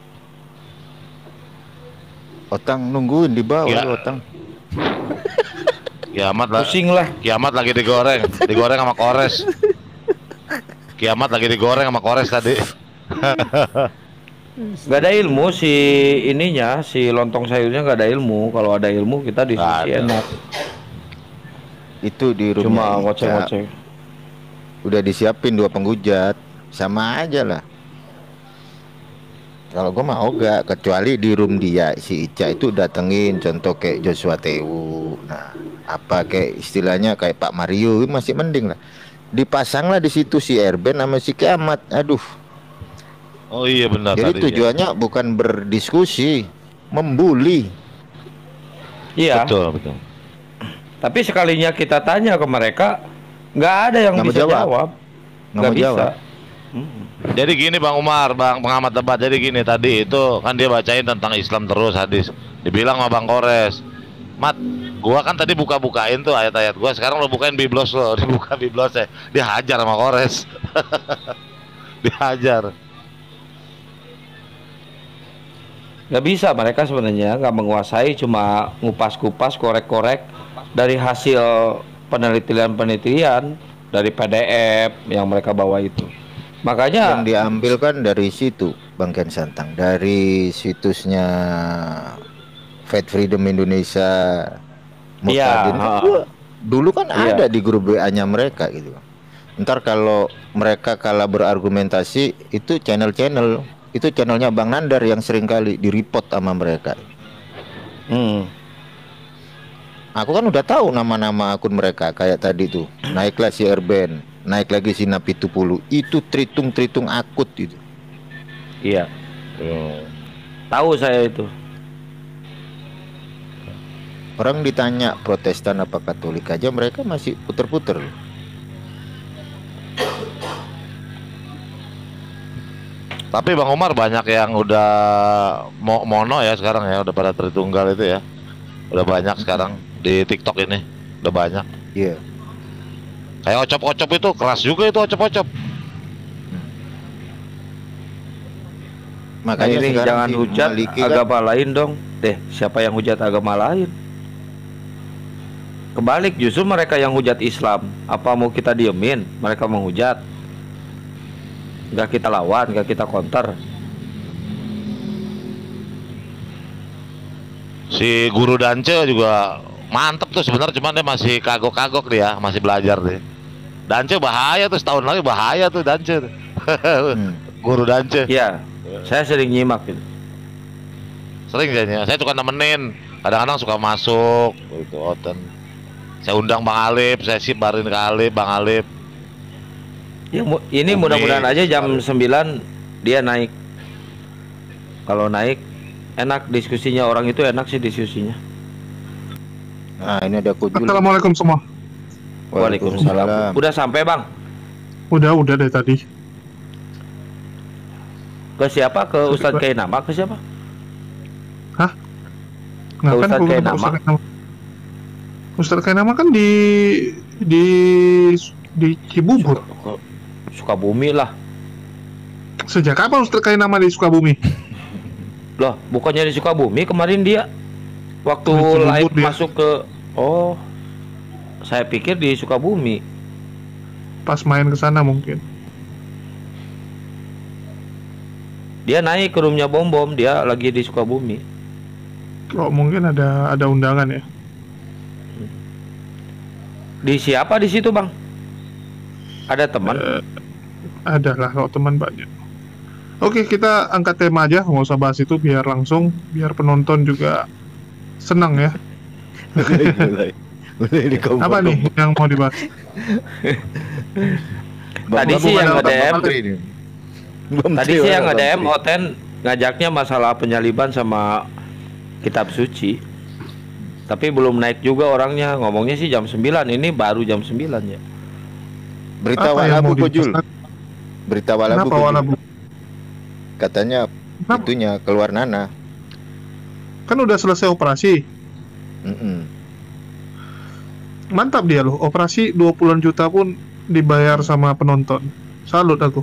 Otang nungguin di bawah ya. Otang kiamat lah, pusing lah, kiamat lagi digoreng digoreng sama kores, kiamat lagi digoreng sama kores tadi. Gak ada ilmu si ininya, si lontong sayurnya gak ada ilmu. Kalau ada ilmu kita diskusi enak. Itu di rumah cuma ngoceh-ngoceh. Udah disiapin dua penghujat, sama aja lah. Kalau gue mah ogah, kecuali di room dia si Ica itu datengin, contoh kayak Joshua Tewu. Nah, apa kayak istilahnya kayak Pak Mario masih mending lah. Dipasanglah di situ si Erben sama si Kiamat. Aduh. Oh iya benar. Jadi tujuannya ya. bukan berdiskusi, membuli. Iya. Betul betul. Tapi sekalinya kita tanya ke mereka, nggak ada yang nggak bisa jawab. jawab. Nggak bisa. Jawab. Hmm. Jadi gini Bang Umar, Bang pengamat debat. Jadi gini tadi itu kan dia bacain tentang Islam terus hadis. Dibilang sama Bang Kores, Mat, gua kan tadi buka-bukain tuh ayat-ayat gua. Sekarang lo bukain biblos lo, dibuka biblosnya. Dia hajar sama Kores. Dihajar. Nggak bisa, mereka sebenarnya nggak menguasai, cuma ngupas-kupas, korek-korek dari hasil penelitian-penelitian dari P D F yang mereka bawa itu. Makanya yang diambil kan dari situ, Bang Ken Santang, dari situsnya Fight Freedom Indonesia. Iya. Uh, dulu kan iya. ada di grup W A-nya mereka gitu. Ntar kalau mereka kalah berargumentasi, itu channel-channel. Itu channelnya Bang Nandar yang sering kali di-report sama mereka. Hmm. Aku kan udah tahu nama-nama akun mereka kayak tadi tuh. Naiklah si Erben, naik lagi si Napi Tupulu. Itu tritung-tritung akut itu. Iya. Hmm. Tahu saya itu. Orang ditanya Protestan apa Katolik aja mereka masih puter-puter. Tapi Bang Umar banyak yang udah mo mono ya sekarang ya, udah pada Tritunggal itu ya. Udah banyak sekarang di TikTok ini, udah banyak. Iya. Yeah. Kayak ocop-ocop itu keras juga itu ocop-ocop. Makanya ini jangan hujat agama kan lain dong. Deh, siapa yang hujat agama lain? Kebalik, justru mereka yang hujat Islam. Apa mau kita diemin? Mereka menghujat. Nggak kita lawan, nggak kita counter. Si guru Dance juga mantep tuh sebenarnya, cuman dia masih kagok-kagok dia, masih belajar deh. Dance bahaya tuh, setahun lagi bahaya tuh Dance. hmm. Guru Dance. Iya, saya sering nyimak gitu. Sering kayaknya, saya suka nemenin. Kadang-kadang suka masuk gitu, oten. Saya undang Bang Alip, saya sibarin ke Alip, Bang Alip. Ya, mu- ini mudah-mudahan aja jam sembilan dia naik. Kalau naik enak diskusinya, orang itu enak sih diskusinya. Nah, ini ada Kujul. Assalamualaikum semua. Waalaikumsalam. Udah sampai, Bang? Udah, udah dari tadi. Ke siapa? Ke Ustadz Kainama? Ke siapa? Hah? Ke Ustadz Kainama? Ustadz Kainama kan di di di Cibubur. Sukabumi lah. Sejak kapan Ustadz Kainama di Sukabumi? Loh, bukannya di Sukabumi kemarin dia waktu live dia. Masuk ke oh, saya pikir di Sukabumi. Pas main ke sana mungkin. Dia naik ke roomnya Bom Bom, dia lagi di Sukabumi. Oh, mungkin ada ada undangan ya. Di siapa di situ, Bang? Ada teman? Uh, ada lah, kalau teman banyak. Oke, kita angkat tema aja, nggak usah bahas itu, biar langsung, biar penonton juga senang ya. mulai, mulai, mulai apa nih yang mau dibahas? Tadi sih yang nge-D M, tadi sih yang nge-D M Oten ngajaknya masalah penyaliban sama kitab suci. Tapi belum naik juga orangnya, ngomongnya sih jam sembilan, ini baru jam sembilan ya. Berita walabu Kujul. Berita walabu Kujul. Katanya Kenapa? Itunya keluar Nana. Kan udah selesai operasi. Mm-mm. Mantap dia loh, operasi dua puluhan juta pun dibayar sama penonton. Salut aku.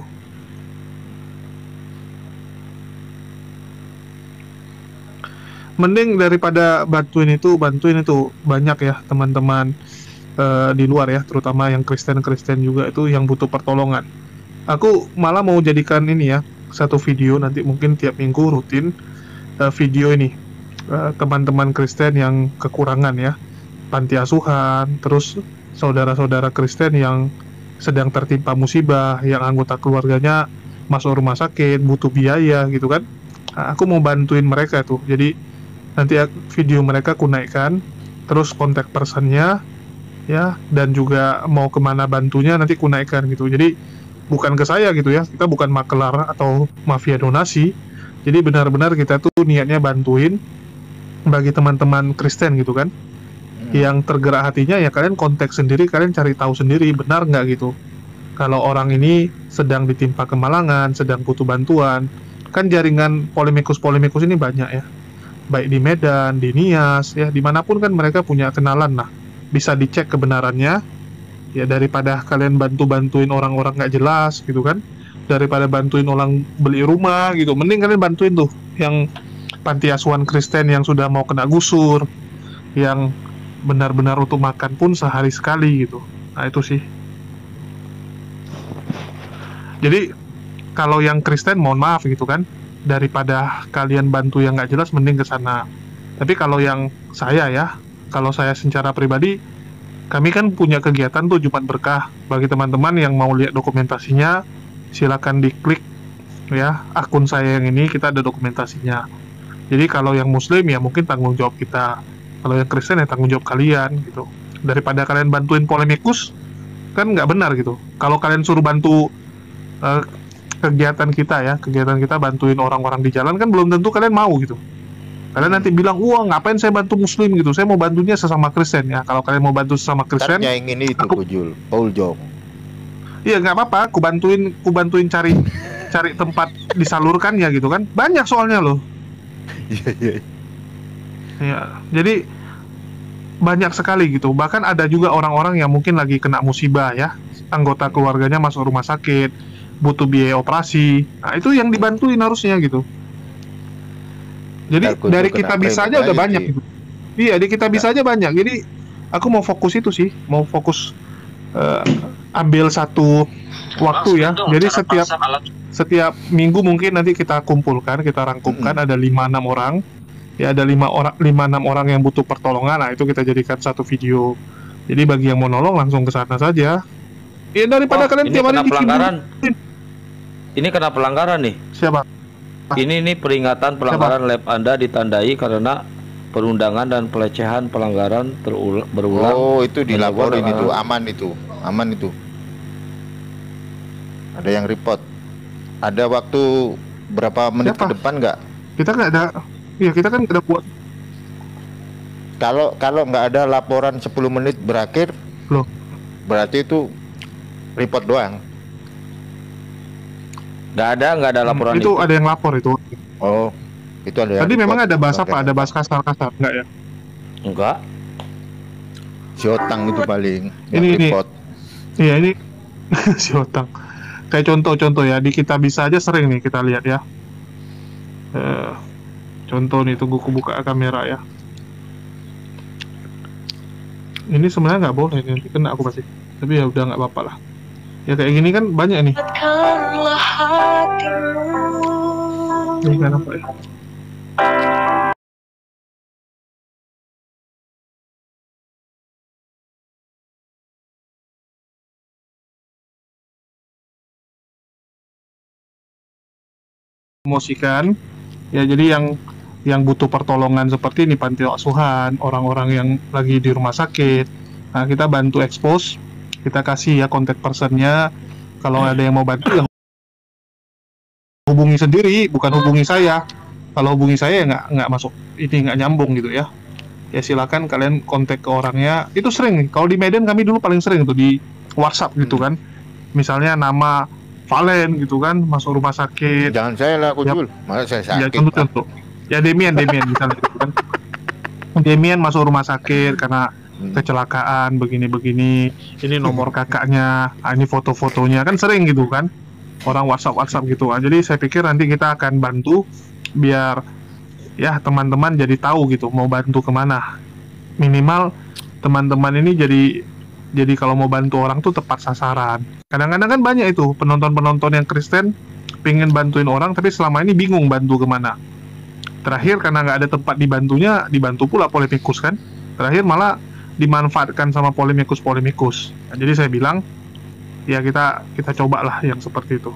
Mending daripada bantuin itu, bantuin itu banyak ya teman-teman uh, di luar ya, terutama yang Kristen-Kristen juga itu yang butuh pertolongan. Aku malah mau jadikan ini ya, satu video nanti mungkin tiap minggu rutin uh, video ini uh, teman-teman Kristen yang kekurangan ya, panti asuhan, terus saudara-saudara Kristen yang sedang tertimpa musibah, yang anggota keluarganya masuk rumah sakit, butuh biaya gitu kan. Nah, aku mau bantuin mereka tuh. Jadi nanti video mereka aku naikkan, terus kontak personnya ya, dan juga mau kemana bantunya nanti aku naikkan gitu. Jadi bukan ke saya gitu ya, kita bukan makelar atau mafia donasi. Jadi benar-benar kita tuh niatnya bantuin bagi teman-teman Kristen gitu kan, hmm. yang tergerak hatinya ya kalian kontak sendiri, kalian cari tahu sendiri benar nggak gitu. Kalau orang ini sedang ditimpa kemalangan, sedang butuh bantuan, kan jaringan polemikus-polemikus ini banyak ya, baik di Medan, di Nias, ya dimanapun kan mereka punya kenalan lah, bisa dicek kebenarannya. Ya daripada kalian bantu-bantuin orang-orang nggak jelas gitu kan, daripada bantuin orang beli rumah gitu, mending kalian bantuin tuh yang panti asuhan Kristen yang sudah mau kena gusur, yang benar-benar untuk makan pun sehari sekali gitu. Nah itu sih. Jadi kalau yang Kristen mohon maaf gitu kan, daripada kalian bantu yang nggak jelas mending ke sana. Tapi kalau yang saya ya, kalau saya secara pribadi, kami kan punya kegiatan tuh Jumat Berkah. Bagi teman-teman yang mau lihat dokumentasinya, silakan diklik ya akun saya yang ini, kita ada dokumentasinya. Jadi kalau yang Muslim ya mungkin tanggung jawab kita, kalau yang Kristen ya tanggung jawab kalian gitu. Daripada kalian bantuin polemikus, kan nggak benar gitu. Kalau kalian suruh bantu uh, kegiatan kita ya, kegiatan kita bantuin orang-orang di jalan, kan belum tentu kalian mau gitu. Kalian nanti bilang, wah ngapain saya bantu Muslim gitu, saya mau bantunya sesama Kristen ya. Kalau kalian mau bantu sesama Kristen, yang ini itu aku, Kujul, Paul Jong. Iya nggak apa-apa, aku bantuin, aku bantuin cari cari tempat disalurkan ya gitu kan. Banyak soalnya loh. Iya iya. Ya, jadi banyak sekali gitu. Bahkan ada juga orang-orang yang mungkin lagi kena musibah ya, anggota keluarganya masuk rumah sakit, butuh biaya operasi. Nah itu yang dibantuin harusnya gitu. Jadi nah, dari kita bisa aja udah banyak gitu. Iya, di kita bisa aja banyak. Jadi aku mau fokus itu sih, mau fokus uh, ambil satu waktu ya. Jadi setiap setiap minggu mungkin nanti kita kumpulkan, kita rangkumkan, hmm. ada lima enam orang. Ya ada lima orang, lima enam orang yang butuh pertolongan. Nah itu kita jadikan satu video. Jadi bagi yang mau nolong langsung ke sana saja. Ya daripada oh, kalian tiap hari pelanggaran. Ini kena pelanggaran nih. Siapa? Ini nih peringatan pelanggaran Siapa? Lab Anda ditandai karena perundangan dan pelecehan pelanggaran terulang berulang. Oh, itu dilaporin itu, aman itu. Aman itu. Ada yang report. Ada waktu berapa menit Siapa? ke depan nggak? Kita nggak ada, ya kita kan nggak ada buat. Kalau kalau nggak ada laporan sepuluh menit berakhir, loh, berarti itu report doang. Nggak ada, nggak ada laporan itu, itu. ada yang lapor itu. Oh, itu ada. Tadi yang memang report. ada bahas Oke. apa? Ada bahas kasar-kasar, nggak ya? Enggak. Si Otang itu paling yang Ini ini, report. iya ini si Otang. Kayak contoh-contoh ya, di kita bisa aja sering nih kita lihat ya. Eh, contoh nih, tunggu aku buka kamera ya. Ini sebenarnya nggak boleh, nanti kena aku pasti. Tapi ya udah nggak apa-apa lah. Ya kayak gini kan banyak nih. Ini kan apa ya? Promosikan ya, jadi yang yang butuh pertolongan seperti ini, panti asuhan, orang-orang yang lagi di rumah sakit, nah kita bantu expose, kita kasih ya kontak personnya, kalau ada yang mau bantu yang hubungi sendiri, bukan hubungi saya. Kalau hubungi saya ya nggak nggak masuk, ini nggak nyambung gitu ya. Ya silakan kalian kontak ke orangnya. Itu sering nih, kalau di Medan kami dulu paling sering tuh di WhatsApp gitu kan, misalnya nama Valen gitu kan, masuk rumah sakit. Jangan saya lah, aku Ya. Jul. Malah saya Ya sakit. contoh-contoh. Ya Demian, Demian misalnya gitu kan. Demian masuk rumah sakit karena kecelakaan begini-begini. Ini nomor kakaknya, ah, ini foto-fotonya, kan sering gitu kan. Orang WhatsApp-WhatsApp gitu. Ah, jadi saya pikir nanti kita akan bantu biar ya teman-teman jadi tahu gitu mau bantu kemana. Minimal teman-teman ini jadi jadi kalau mau bantu orang tuh tepat sasaran. Kadang-kadang kan banyak itu penonton-penonton yang Kristen pengen bantuin orang tapi selama ini bingung bantu kemana. Terakhir karena nggak ada tempat dibantunya, dibantu pula polemikus kan. Terakhir malah dimanfaatkan sama polemikus-polemikus. Nah, jadi saya bilang ya kita kita cobalah yang seperti itu.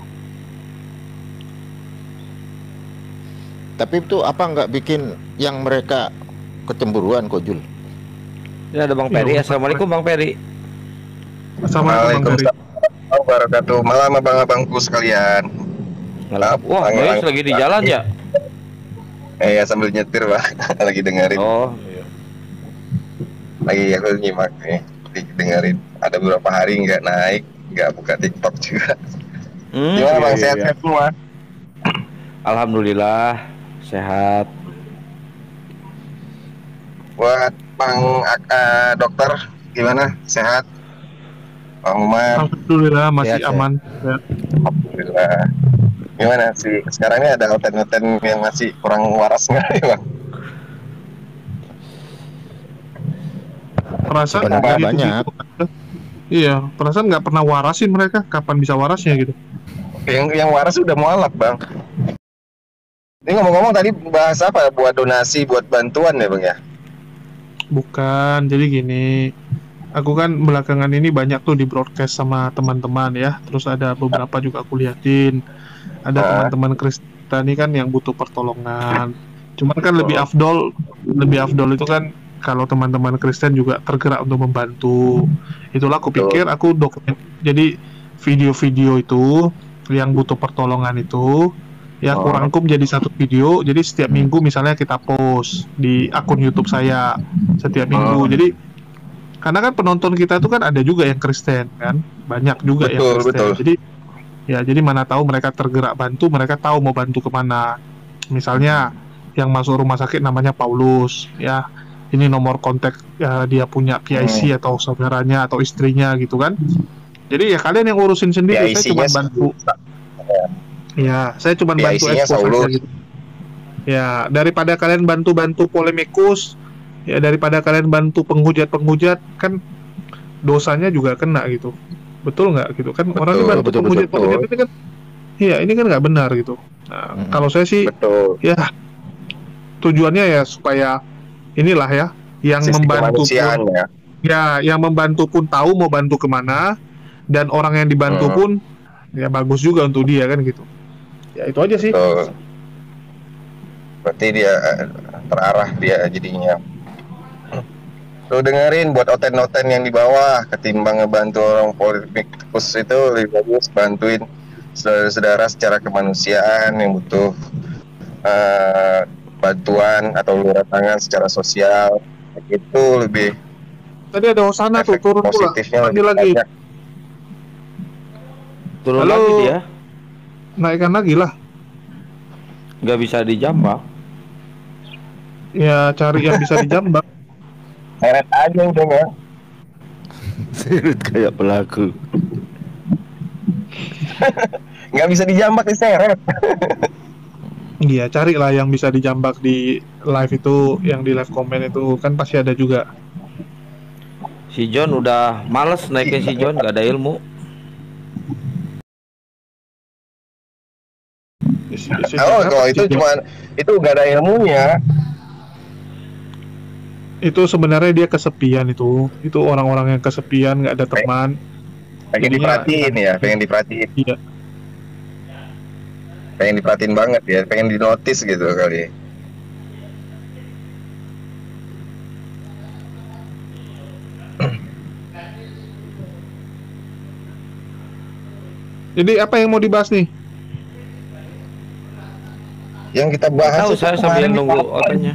Tapi itu apa nggak bikin yang mereka kecemburuan kok, Jul? Ini ada Bang Peri. Iya, Assalamualaikum Bang Peri. Assalamualaikum warahmatullahi wabarakatuh. Malam abang-abangku sekalian. Malam. Wah, Boys lagi di jalan ya? Eh ya sambil nyetir Pak, lagi dengerin. Oh, Lagi aku nyimak nih, lagi dengerin. Ada beberapa hari nggak naik, nggak buka TikTok juga. Hmm, Gimana iya, Bang, iya, sehat-sehat iya. semua? Alhamdulillah sehat. Buat Bang uh, dokter gimana? Sehat? Bang Umar? Alhamdulillah masih Sehat, aman. Ya. Alhamdulillah. Gimana sih? Sekarang ini ada oten-oten yang masih kurang waras nggak nih Bang? Perasaan Sebenarnya nggak gitu banyak. gitu. Iya, perasaan nggak pernah warasin mereka. Kapan bisa warasnya gitu? Yang yang waras udah mualaf Bang. Ini ngomong-ngomong tadi bahas apa? Buat donasi, buat bantuan ya Bang ya? Bukan, jadi gini. Aku kan belakangan ini banyak tuh di broadcast sama teman-teman ya. Terus ada beberapa juga aku liatin. Ada teman-teman Kristen ini kan yang butuh pertolongan. Cuman kan lebih afdol, lebih afdol itu kan kalau teman-teman Kristen juga tergerak untuk membantu. Itulah aku pikir aku dokumen. Jadi video-video itu yang butuh pertolongan itu ya aku rangkum jadi satu video. Jadi setiap minggu misalnya kita post di akun YouTube saya setiap minggu. Jadi karena kan penonton kita itu kan ada juga yang Kristen kan, banyak juga yang Betul, Kristen. betul. Jadi ya jadi mana tahu mereka tergerak bantu, mereka tahu mau bantu kemana. Misalnya yang masuk rumah sakit namanya Paulus, ya ini nomor kontak ya, dia punya P I C atau saudaranya atau istrinya gitu kan. Jadi ya kalian yang urusin sendiri, saya cuma bantu. Ya, saya cuma bantu expose aja gitu. Ya, daripada kalian bantu-bantu polemikus, ya daripada kalian bantu penghujat-penghujat, kan dosanya juga kena gitu. Betul nggak gitu kan? Orang yang bantu penghujat-penghujat ini kan, iya ini kan nggak benar gitu. Nah, hmm. kalau saya sih, betul. Ya tujuannya ya supaya inilah ya, yang Sisi membantu pun, ya. ya, yang membantu pun tahu mau bantu kemana, dan orang yang dibantu hmm. pun ya bagus juga untuk dia kan gitu. Ya itu aja sih. Betul. Berarti dia terarah dia jadinya. Lu dengerin buat oten-oten yang di bawah ketimbang ngebantu orang politikus itu lebih bagus bantuin saudara-saudara secara kemanusiaan yang butuh uh, bantuan atau uluran tangan secara sosial, itu lebih tadi ada Hosana tuh turun positifnya pula. lebih lagi banyak. Turun Halo. lagi dia. Naikkan lagi lah. Nggak bisa dijambak. Ya cari yang bisa dijambak. Seret aja udah nggak. Seret kayak pelaku. Nggak bisa dijambak diseret. Iya, carilah yang bisa dijambak di live itu, yang di live komen itu kan pasti ada juga. Si John udah males naikin si John, gak ada ilmu. Isi, isi Oh, kalau itu cuma itu nggak ada ilmunya. Itu sebenarnya dia kesepian itu. Itu orang-orang yang kesepian, nggak ada teman. Pengen diperhatiin ya, pengen diperhatiin. Iya. Pengen diperhatiin banget ya, pengen dinotis gitu kali. Jadi apa yang mau dibahas nih? Yang kita bahas Tahu itu saya sambil kemarin nunggu apa? otaknya.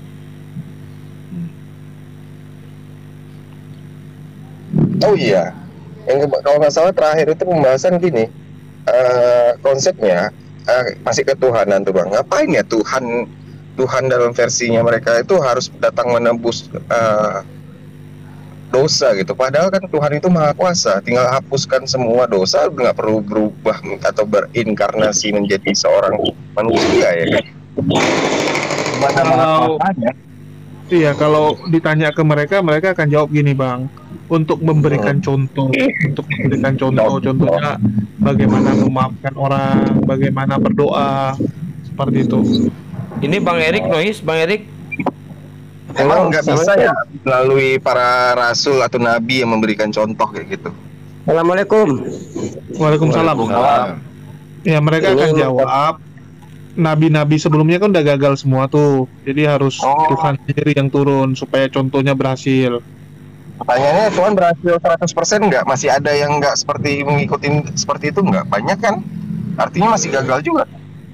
Oh iya, yang ke- kalau nggak salah terakhir itu pembahasan gini, eh, konsepnya eh, masih ketuhanan tuh bang. Ngapain ya Tuhan Tuhan dalam versinya mereka itu harus datang menebus eh, dosa gitu. Padahal kan Tuhan itu maha kuasa, tinggal hapuskan semua dosa, nggak perlu berubah atau berinkarnasi menjadi seorang manusia ya kan. Gimana Kalau- masalahnya? Iya, kalau ditanya ke mereka, mereka akan jawab gini bang. Untuk memberikan contoh, untuk memberikan contoh, contohnya bagaimana memaafkan orang, bagaimana berdoa, seperti itu. Ini Bang Erik noise, Bang Erik. Emang nggak bisa ya melalui para rasul atau nabi yang memberikan contoh kayak gitu. Assalamualaikum. Waalaikumsalam. Ya mereka akan jawab. Nabi-nabi sebelumnya kan udah gagal semua tuh, jadi harus Tuhan sendiri yang turun supaya contohnya berhasil. Pertanyaannya Tuhan berhasil seratus persen nggak? Masih ada yang nggak seperti mengikuti seperti itu nggak? Banyak kan? Artinya masih gagal juga.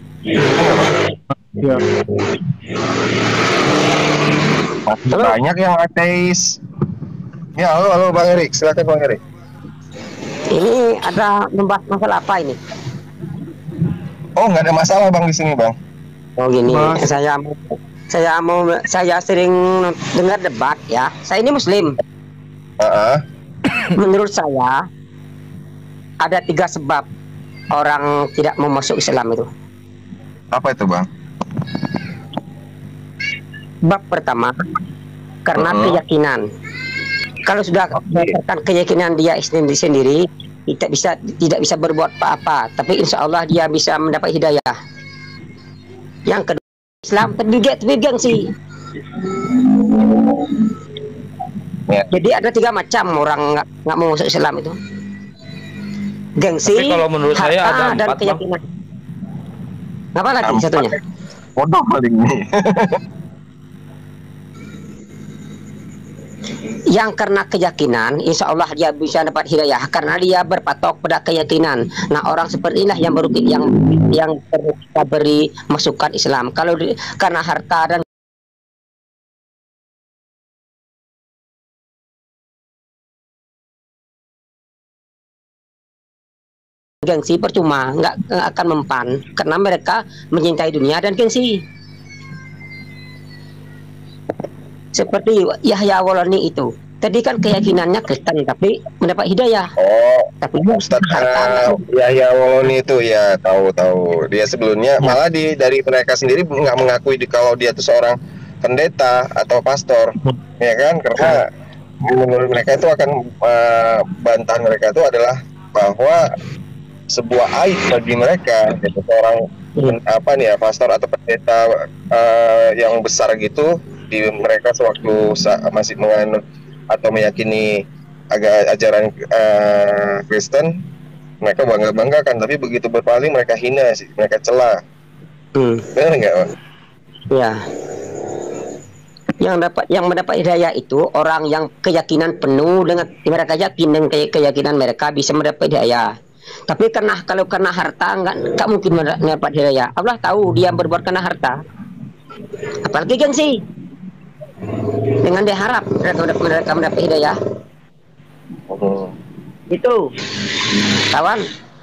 Ya. Masih banyak yang ateis. Ya, halo, halo Bang Erik, silakan Bang Erik. Ini ada membahas masalah apa ini? Oh, nggak ada masalah Bang di sini Bang. Oh gini, Mas. saya saya mau saya sering dengar debat ya. Saya ini Muslim. Uh-uh. Menurut saya ada tiga sebab orang tidak mau masuk Islam itu. Apa itu Bang? Bab pertama karena Uh-huh. keyakinan. Kalau sudah berdasarkan keyakinan dia sendiri sendiri tidak bisa tidak bisa berbuat apa-apa, tapi insya Allah dia bisa mendapat hidayah. Yang kedua Islam terbigat terbigat sih. Ya. Jadi ada tiga macam orang nggak nggak mau masuk Islam itu. Gengsi, Tapi kalau menurut saya harta, ada dan empat, Bang. keyakinan. Apa lagi Empat. satunya? Bodoh paling nih. Yang karena keyakinan, insya Allah dia bisa dapat hidayah karena dia berpatok pada keyakinan. Nah orang seperti inilah yang baru yang yang perlu kita beri masukan Islam. Kalau di, karena harta dan gengsi percuma, nggak nggak akan mempan karena mereka mencintai dunia dan gengsi. Seperti Yahya Walani itu. Tadi kan keyakinannya Kristen tapi mendapat hidayah. Oh, tapi Ustadz uh, Yahya Walani itu ya tahu-tahu. Dia sebelumnya malah di dari mereka sendiri nggak mengakui di, kalau dia itu seorang pendeta atau pastor, ya kan? Karena menurut mereka itu akan uh, bantahan mereka itu adalah bahwa sebuah aib bagi mereka, gitu, seorang apa nih ya pastor atau pendeta uh, yang besar gitu di mereka sewaktu masih menganut atau meyakini agak ajaran uh, Kristen, mereka bangga banggakan, tapi begitu berpaling mereka hina sih, mereka cela. Hmm. Benar nggak, Bang? Ya. Yang dapat yang mendapat hidayah itu orang yang keyakinan penuh dengan mereka yakin dengan keyakinan mereka bisa mendapat hidayah. Tapi karena kalau karena harta nggak nggak mungkin mendapat hidayah. Allah tahu dia berbuat karena harta. Apalagi gengsi. Dengan dia harap mereka, mereka mendapat hidayah. Oh. Itu, kawan.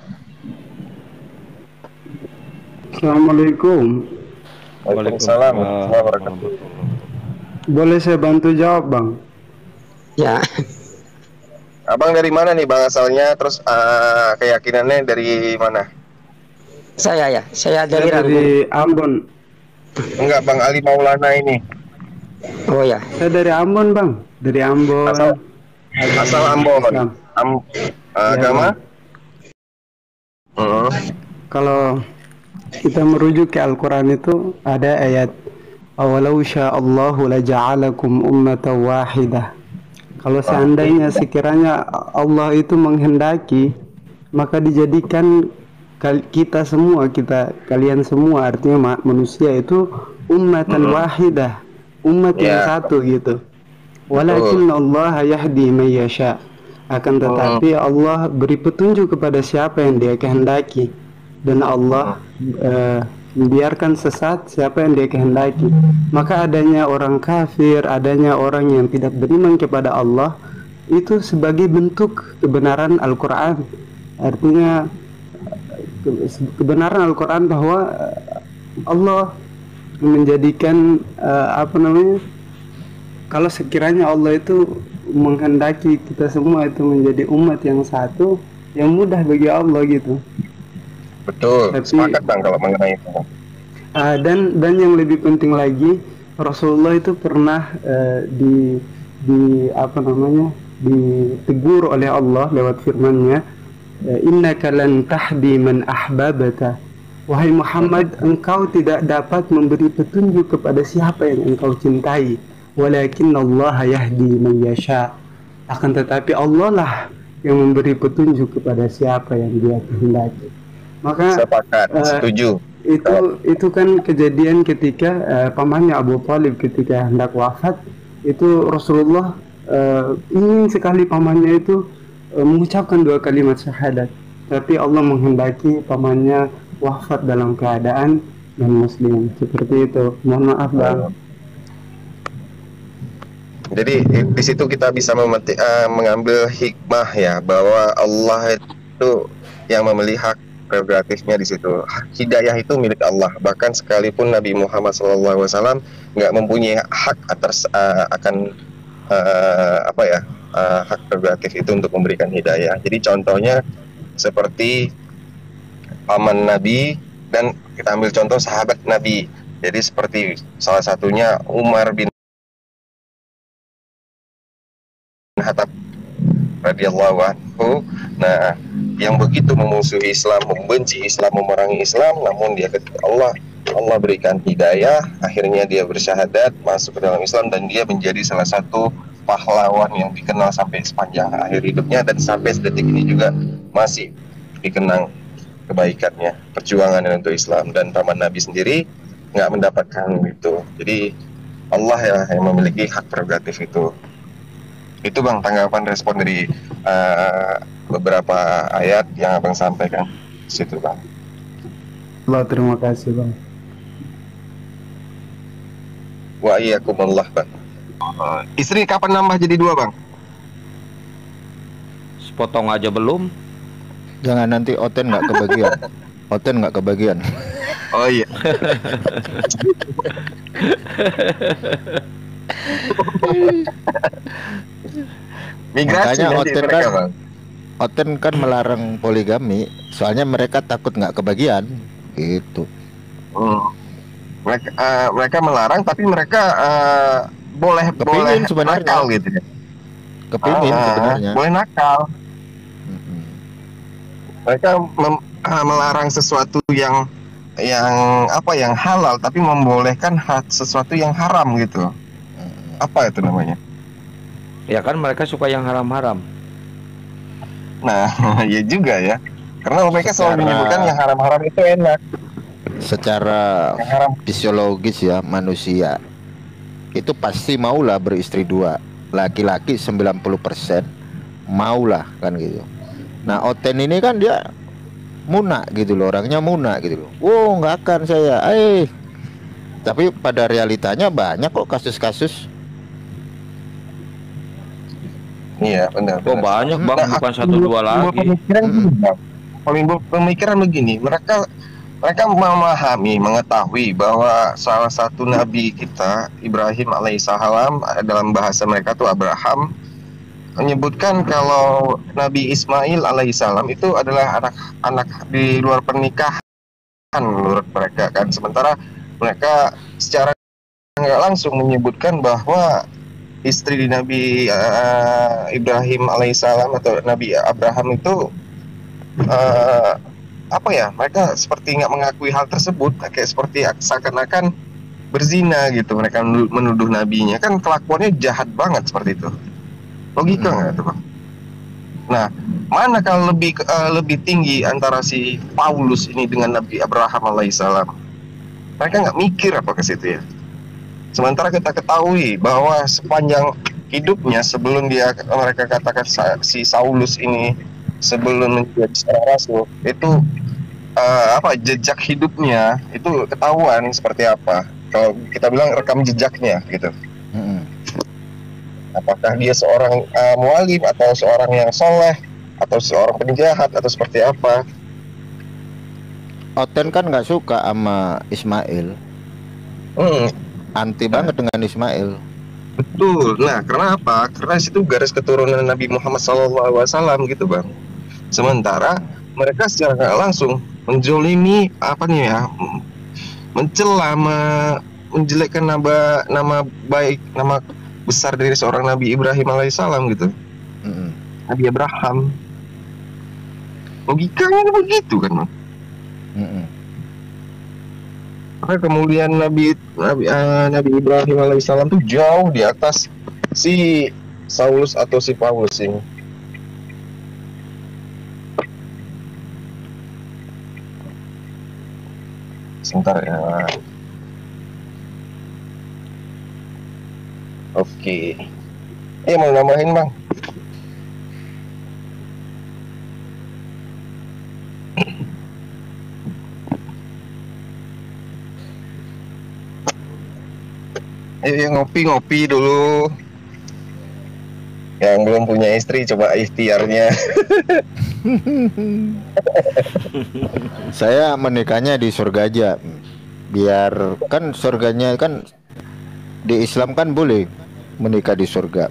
Assalamualaikum. Waalaikumsalam. Boleh saya bantu jawab, Bang? Ya. Abang dari mana nih Bang asalnya? Terus uh, keyakinannya dari mana? Saya ya, saya dari, saya dari Ambon. Enggak, Bang Ali Maulana ini. Oh ya. Saya dari Ambon, Bang. Dari Ambon. Asal, asal Ambon. Am, uh, ya, agama? Uh. Kalau kita merujuk ke Al-Quran itu ada ayat awalau sya'allahu laja'alakum ummatan wahidah. Kalau seandainya sekiranya Allah itu menghendaki, maka dijadikan kita semua, kita kalian semua, artinya manusia itu ummatan wahidah, umat yeah. yang satu gitu. Walakin Allah yahdi man yasha. Akan tetapi Allah beri petunjuk kepada siapa yang Dia kehendaki, dan Allah uh, membiarkan sesat siapa yang Dia kehendaki. Maka adanya orang kafir, adanya orang yang tidak beriman kepada Allah, itu sebagai bentuk kebenaran Al-Quran. Artinya kebenaran Al-Quran bahwa Allah menjadikan uh, apa namanya, kalau sekiranya Allah itu menghendaki kita semua itu menjadi umat yang satu, yang mudah bagi Allah gitu. Betul. Tapi, sepakat Bang kalau mengenai itu. Uh, dan dan yang lebih penting lagi, Rasulullah itu pernah uh, di di apa namanya ditegur oleh Allah lewat firman-Nya, innaka lan tahdi man ahbabata. Wahai Muhammad, engkau tidak dapat memberi petunjuk kepada siapa yang engkau cintai. Walakin Allah yahdi man yasha. Akan tetapi Allah lah yang memberi petunjuk kepada siapa yang Dia kehendaki. Maka sepakat, uh, setuju. Itu itu kan kejadian ketika uh, pamannya Abu Thalib ketika hendak wafat, itu Rasulullah uh, ingin sekali pamannya itu uh, mengucapkan dua kalimat syahadat, tapi Allah menghendaki pamannya wafat dalam keadaan non muslim. Seperti itu. Mohon maaf Bang. Jadi di situ kita bisa memeti, uh, mengambil hikmah ya, bahwa Allah itu yang memilih hak prerogatifnya di situ. Hidayah itu milik Allah. Bahkan sekalipun Nabi Muhammad shallallahu alaihi wasallam nggak mempunyai hak atas uh, akan uh, apa ya uh, hak prerogatif itu untuk memberikan hidayah. Jadi contohnya seperti paman Nabi, dan kita ambil contoh sahabat Nabi. Jadi seperti salah satunya Umar bin Khattab radhiyallahu anhu. Nah, yang begitu memusuhi Islam, membenci Islam, memerangi Islam, namun dia ketika Allah Allah berikan hidayah, akhirnya dia bersyahadat, masuk ke dalam Islam, dan dia menjadi salah satu pahlawan yang dikenal sampai sepanjang akhir hidupnya, dan sampai detik ini juga masih dikenang kebaikannya, perjuangannya untuk Islam. Dan paman Nabi sendiri nggak mendapatkan itu. Jadi Allah ya yang memiliki hak prerogatif itu. Itu Bang tanggapan respon dari uh, beberapa ayat yang Abang sampaikan situ Bang. Allah, terima kasih Bang. Wa iyyakumullah Bang. Uh, istri kapan nambah jadi dua Bang? Sepotong aja belum. Jangan nanti Oten nggak kebagian. Oten nggak kebagian. Oh iya. Migrasi makanya Oten kan, Bang. Oten kan melarang poligami, soalnya mereka takut nggak kebagian, gitu. Hmm. Mereka, uh, mereka melarang, tapi mereka uh, boleh kepingin boleh sebenarnya. nakal gitu ya. Kepingin uh, sebenarnya. Boleh nakal. Mm-hmm. Mereka mem- uh, melarang sesuatu yang yang apa yang halal, tapi membolehkan sesuatu yang haram gitu. Apa itu namanya? Ya kan mereka suka yang haram-haram. Nah, ya juga ya. Karena mereka secara, selalu menyebutkan yang haram-haram itu enak. Secara haram. Fisiologis ya, manusia itu pasti maulah beristri dua. Laki-laki sembilan puluh persen maulah kan gitu. Nah, Oten ini kan dia Muna gitu loh, orangnya muna gitu loh. Wow, nggak akan saya. Eh, tapi pada realitanya banyak kok kasus-kasus. Iya benar. Oh banyak bang, Nah, bukan aku satu dua dua lagi. Pemikiran gini, Bang. Pemikiran, pemikiran begini, mereka mereka memahami, mengetahui bahwa salah satu nabi kita Ibrahim alaihissalam, dalam bahasa mereka tuh Abraham, menyebutkan kalau Nabi Ismail alaihissalam itu adalah anak-anak di luar pernikahan menurut mereka kan. Sementara mereka secara nggak langsung menyebutkan bahwa istri di Nabi uh, Ibrahim alaihissalam atau Nabi Abraham itu uh, apa ya, mereka seperti nggak mengakui hal tersebut, kayak seperti seakan-akan berzina gitu. Mereka menuduh nabinya, kan kelakuannya jahat banget seperti itu. Logika nggak tuh Bang? Nah, mana kalau lebih uh, lebih tinggi antara si Paulus ini dengan Nabi Abraham alaihissalam? Mereka nggak mikir apa ke situ ya. Sementara kita ketahui bahwa sepanjang hidupnya sebelum dia mereka katakan si Saulus ini sebelum menjadi seorang rasul itu uh, apa jejak hidupnya itu ketahuan seperti apa. Kalau kita bilang rekam jejaknya gitu. Mm-hmm. Apakah dia seorang uh, mualim atau seorang yang soleh atau seorang penjahat atau seperti apa? Oten kan nggak suka sama Ismail. Hmm. Anti nah. banget dengan Ismail. Betul. Nah, karena apa? Karena itu garis keturunan Nabi Muhammad shallallahu alaihi wasallam gitu Bang. Sementara mereka secara nggak langsung menjolimi apa nih ya, mencela, menjelekkan nama nama baik, nama besar dari seorang Nabi Ibrahim alaihissalam gitu. Mm-hmm. Nabi Abraham. Logikanya begitu kan, Bang? Mm-hmm. Maka kemudian Nabi Nabi, uh, Nabi Ibrahim alaihissalam tuh jauh di atas si Saulus atau si Paulus ini. Sebentar ya. Oke. Iya mau nambahin Bang. Ayo yang ngopi-ngopi dulu. Yang belum punya istri coba ikhtiarnya. Saya menikahnya di surga aja. Biar kan surganya kan di Islam kan boleh menikah di surga.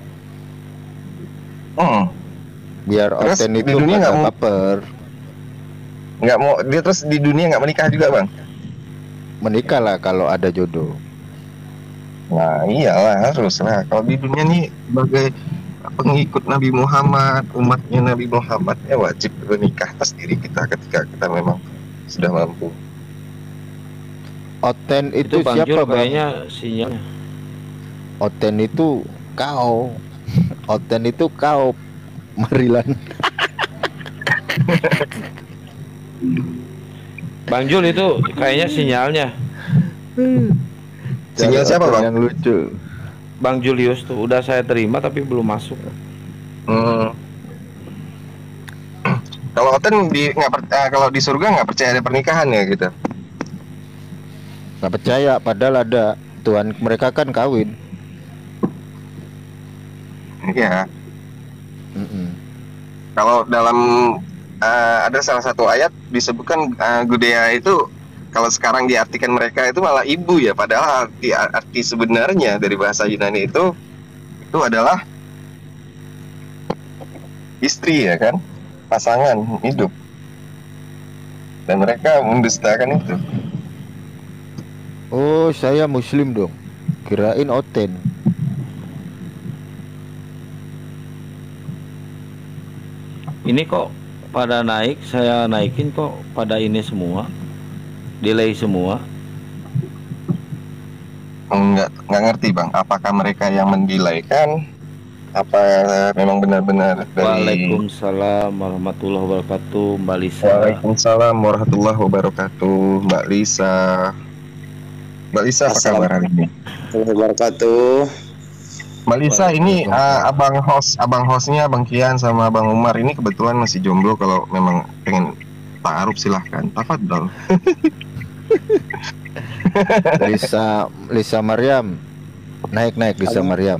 Hmm. Biar Oten itu nggak baper. Nggak mau dia terus di dunia nggak menikah juga Bang? Menikah lah kalau ada jodoh. Nah iyalah harus lah. Kalau di dunia nih sebagai pengikut Nabi Muhammad, umatnya Nabi Muhammad ya wajib menikah atas diri kita ketika kita memang sudah mampu. Oten itu, itu siapa Bang? Kayaknya sinyalnya. Oten itu kau. Oten itu kau Marilan. Bang Jul itu kayaknya sinyalnya. Sinyal siapa Bang? Yang lucu. Bang Julius tuh udah saya terima tapi belum masuk. Hmm. Kalau Oten di nggak uh, kalau di surga nggak percaya ada pernikahan ya gitu? Nggak percaya, padahal ada Tuhan mereka kan kawin. Iya. Mm-mm. Kalau dalam uh, ada salah satu ayat disebutkan uh, Gudea itu kalau sekarang diartikan mereka itu malah ibu ya, padahal arti, arti sebenarnya dari bahasa Yunani itu itu adalah istri ya kan, pasangan hidup, dan mereka mendustakan itu. Oh saya Muslim dong, kirain Oten. Ini kok pada naik, saya naikin kok pada ini semua. Delay semua. Enggak, enggak ngerti Bang, apakah mereka yang mendelaykan apa memang benar-benar dari... Waalaikumsalam warahmatullahi wabarakatuh, Mbak Lisa. Waalaikumsalam warahmatullahi wabarakatuh, Mbak Lisa. Mbak Lisa apa kabar hari ini? Wabarakatuh. Mbak Lisa ini uh, abang host, abang hostnya Bang Kian sama Bang Umar ini kebetulan masih jomblo. Kalau memang pengen ta'aruf silahkan. Tafadhol. Lisa Lisa Maryam. Naik-naik Lisa Maryam.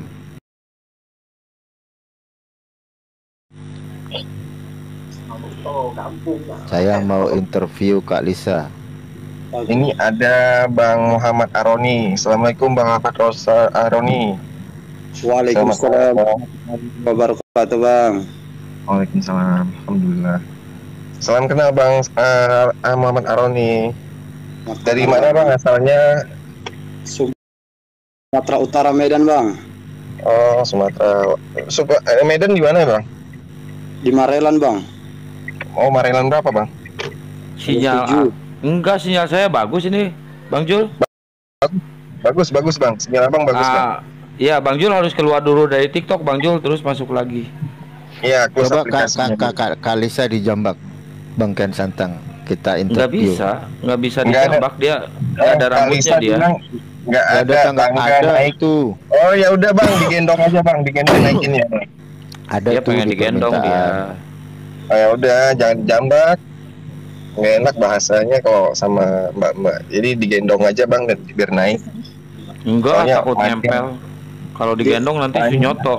Saya mau interview Kak Lisa. Ini ada Bang Muhammad Aroni. Assalamualaikum Bang Muhammad Rosa Aroni. Waalaikumsalam warahmatullahi wabarakatuh Bang. Waalaikumsalam. Alhamdulillah. Salam kenal Bang uh, Muhammad Aroni. Dari mana Bang asalnya? Sumatera Utara, Medan Bang. Oh, Sumatera. Sup eh, Medan di mana Bang? Di Marelan Bang. Oh, Marelan berapa Bang? Sinyal enggak, sinyal saya bagus ini Bang Jul. Bagus bagus Bang, sinyal Abang bagus Bang. Ah, iya Bang Jul harus keluar dulu dari TikTok Bang Jul, terus masuk lagi. Iya, coba Kak Kak Kak Lisa dijambak Bang Ken Santang, kita interview. Nggak bisa, nggak bisa dijambak, dia nggak ada rambutnya dia. Nggak ada, tangga ada itu. Oh ya udah Bang, digendong aja Bang, digendong naikin ya. Ada dia tuh pengen digendong dia. Oh ya udah, jangan dijambak. Nggak enak bahasanya kalau sama mbak-mbak. Jadi digendong aja Bang dan biar naik. Enggak, soalnya takut makin nempel. Kalau digendong nanti sunyoto.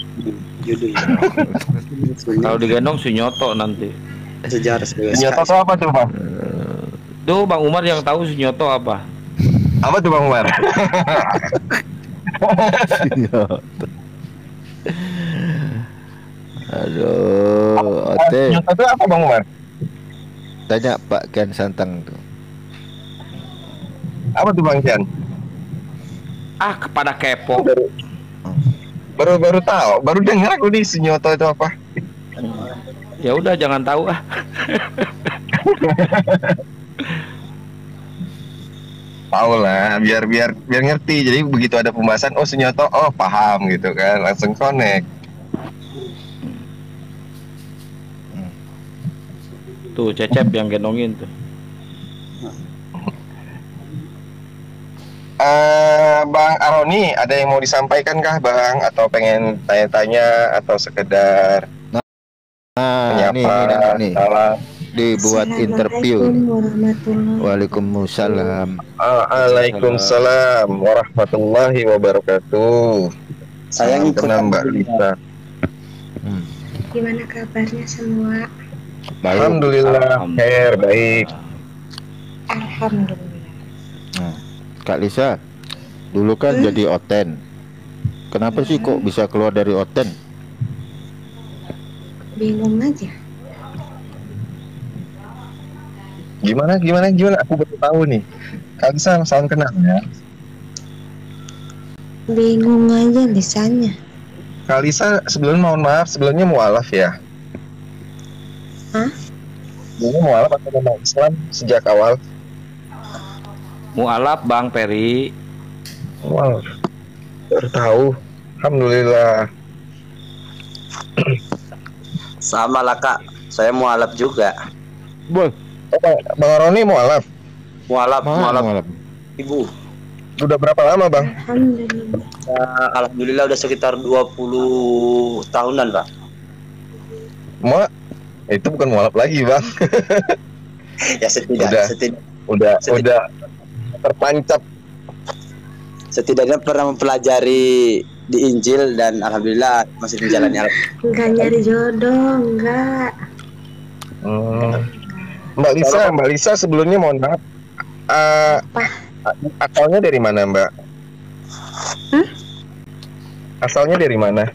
Kalau digendong sunyoto nanti. Sejarah sunyoto itu apa tuh Bang? Tuh Bang Umar yang tahu sunyoto apa? Apa tuh Bang Umar? Aduh, oke. Sunyoto itu apa Bang Umar? Tanya Pak Ken Santang tuh. Apa tuh Bang Ken? Ah, kepada kepo. Baru baru tahu, baru dengar aku nih sunyoto itu apa. Ya udah jangan tahu ah. Tahu lah, biar biar biar ngerti. Jadi begitu ada pembahasan, oh sunyoto, oh paham gitu kan, langsung connect. Tuh Cecep yang gendongin tuh. Uh, Bang Aroni, ada yang mau disampaikan kah Bang? Atau pengen tanya-tanya atau sekedar nah, menyapa? Nih, nih, nih. Salam. Dibuat interview. Waalaikumsalam. Waalaikumsalam warahmatullahi wabarakatuh. Sayang kenal Mbak Lisa. Hmm. Gimana kabarnya semua? Baik. Alhamdulillah, khair, baik. Alhamdulillah. Nah, Kak Lisa, dulu kan hmm? jadi Oten. Kenapa hmm. sih kok bisa keluar dari Oten? Bingung aja. Gimana, gimana, gimana? Aku baru tahu nih. Kak Lisa, salam kenal ya. Bingung aja lisannya. Kak Lisa, sebelumnya mohon maaf, sebelumnya mualaf ya? Hah? Ini mualaf atau memang Islam sejak awal? Mualaf Bang Peri. Wow, baru tahu. Alhamdulillah. Sama lah Kak, saya mualaf juga. Boy, oh, Bang Aroni mualaf. Mualaf, mualaf. mualaf. Ibu. Udah berapa lama Bang? Alhamdulillah. Ya, alhamdulillah udah sekitar dua puluh tahunan Pak. Mak, itu bukan mualaf lagi Bang. Ya setidaknya udah, setidak, udah, setidak, udah tertancap. Setidaknya pernah mempelajari di Injil dan alhamdulillah masih menjalani. Enggak nyari jodoh, enggak. Hmm. Mbak Lisa, Mbak Lisa sebelumnya mohon maaf. Uh, asalnya dari mana Mbak? Hmm? Asalnya dari mana?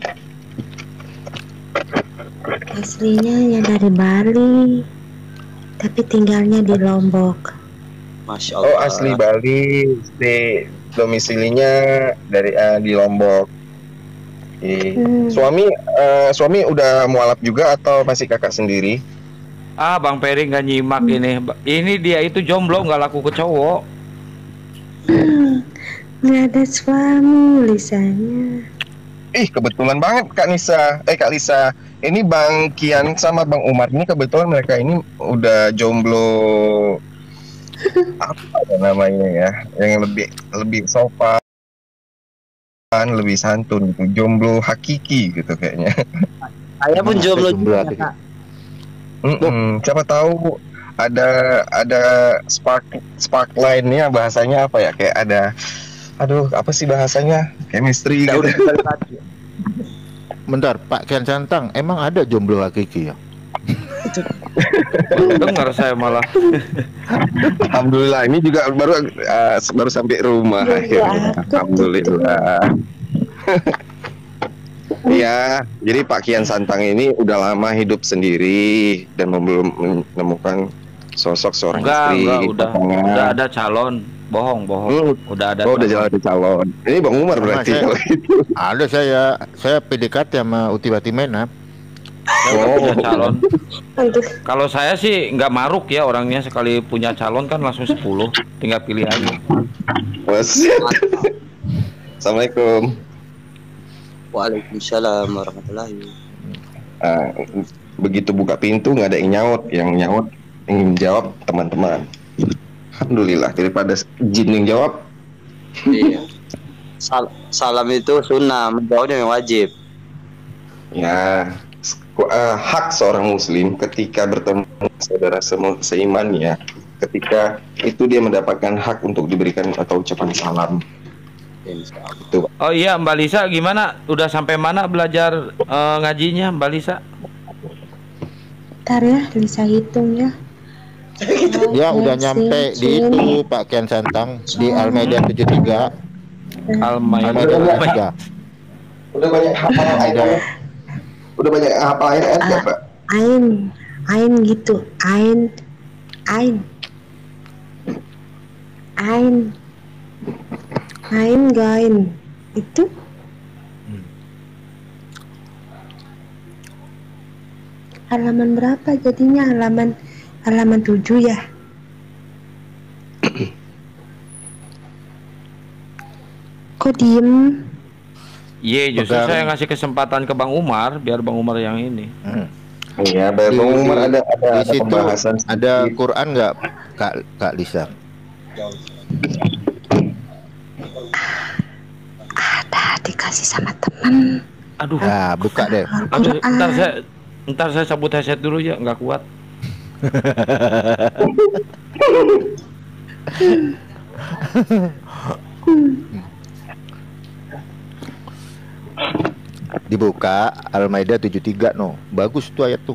Aslinya ya dari Bali, tapi tinggalnya di Lombok. Masya Allah. Oh asli Bali, di domisilinya dari uh, di Lombok. Hmm. Suami uh, suami udah mualaf juga atau masih kakak sendiri? Ah Bang Peri nggak nyimak hmm. ini. Ini dia itu jomblo nggak laku ke cowok. Hmm. Nggak ada suami lisanya. Ih kebetulan banget Kak Nisa, eh Kak Lisa. Ini Bang Kian sama Bang Umar ini kebetulan mereka ini udah jomblo. Apa namanya ya? Yang lebih lebih sopan, lebih santun gitu. Jomblo hakiki gitu kayaknya. Saya pun jomblo juga Kak. Mm -mm. Siapa tahu ada ada spark spark line-nya, bahasanya apa ya? Kayak ada, aduh apa sih bahasanya? Chemistry gitu. Bentar, Pak Kian Santang, emang ada jomblo hakiki ya? Dengar saya malah. Alhamdulillah, ini juga baru uh, baru sampai rumah akhirnya. Alhamdulillah. Ya, jadi Pak Kian Santang ini udah lama hidup sendiri dan belum menemukan sosok seorang Enggak, istri. enggak, udah, pasangan. udah ada calon. Bohong, bohong. Hmm. Udah ada. Oh, udah jalan ada calon. Ini Bang Umar Sama berarti saya, kalau gitu. ada saya, saya P D K T sama Uti Batimena. Saya Oh. punya calon. Kalau saya sih nggak maruk ya orangnya, sekali punya calon kan langsung sepuluh, tinggal pilih aja. Wasit. Assalamualaikum. Waalaikumsalam warahmatullahi. Ah, begitu buka pintu nggak ada yang nyaut, yang nyaut ingin jawab teman-teman. Alhamdulillah, daripada jin yang jawab. Iya. Sal salam itu sunnah, menjawabnya yang wajib. Ya, uh, hak seorang muslim ketika bertemu saudara se- seimannya, ketika itu dia mendapatkan hak untuk diberikan atau ucapan salam. Itu. Oh iya, Mbak Lisa gimana? Udah sampai mana belajar eh, ngajinya, Mbak Lisa? Ntar ya, Lisa hitung ya. Ya udah nyampe di itu Pak Kian Santang di Al-Maidah tujuh puluh tiga. Al-Maidah tujuh puluh tiga. Udah banyak hafal ayat. Udah banyak hafal ayat ya, Pak? Ain, ain gitu, ain, ain, ain, ain, gain, itu. Halaman berapa jadinya? Halaman halaman tujuh ya. Kok diem? Iya, justru Pegang. saya ngasih kesempatan ke Bang Umar biar Bang Umar yang ini. Iya, Bang Umar ada ada, di ada situ pembahasan ada Quran nggak, Kak Kak Lisa? Ada dikasih sama temen. Aduh. Nah, buka deh. Aduh, ntar saya ntar saya cabut headset dulu ya, nggak kuat. Dibuka Al-Maidah tujuh puluh tiga no. Bagus tuh ayat tuh.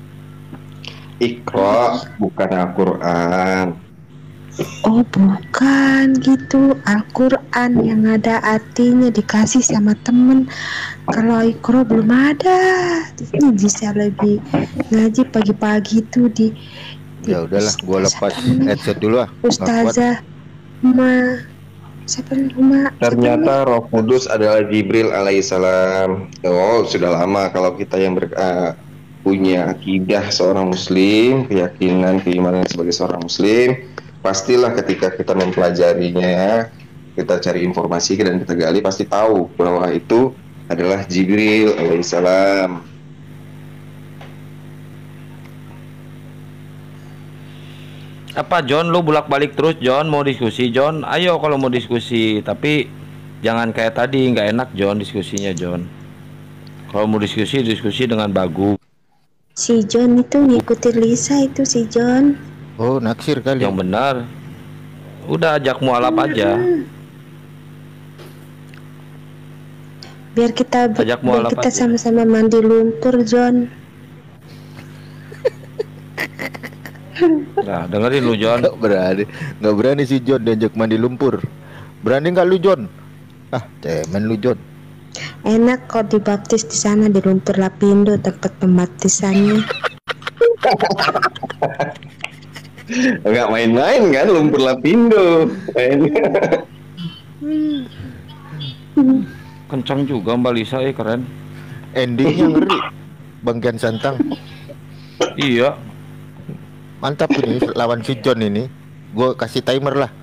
Iqra bukan Al-Quran. Oh bukan gitu, Al-Quran yang ada artinya dikasih sama temen. Kalau Iqra belum ada. Ini bisa lebih ngaji pagi-pagi tuh di, di Ya udahlah, gua lepas headset dulu ah. Nggak kuat. Ustazah Ma siapa nama? Ternyata Roh Kudus adalah Jibril alaihissalam. Oh, sudah lama kalau kita yang ber, uh, punya akidah seorang muslim, keyakinan, keimanan sebagai seorang muslim, pastilah ketika kita mempelajarinya, kita cari informasi dan kita gali, pasti tahu bahwa itu adalah Jibril alaihissalam. Apa John, lu bolak-balik terus John, mau diskusi John? Ayo kalau mau diskusi, tapi jangan kayak tadi, nggak enak John diskusinya John. Kalau mau diskusi, diskusi dengan bagus. Si John itu ngikutin Lisa itu si John. Oh, naksir kali. Yang benar. Udah ajak mualaf aja. Biar kita Ajak biar mualaf kita aja. sama-sama mandi lumpur John. Nah, dengerin lu John. Nggak berani, nggak berani si John diajak mandi lumpur. Berani nggak lu John? Ah, cemen lu John. Enak kok dibaptis di sana di Lumpur Lapindo tempat pembaptisannya. Enggak main-main kan Lumpur Lapindo. Kencang juga Mbak Lisa, eh keren. Endingnya ngeri. Bang Kian Santang. Iya. Mantap ini lawan si John ini. Gue kasih timer lah.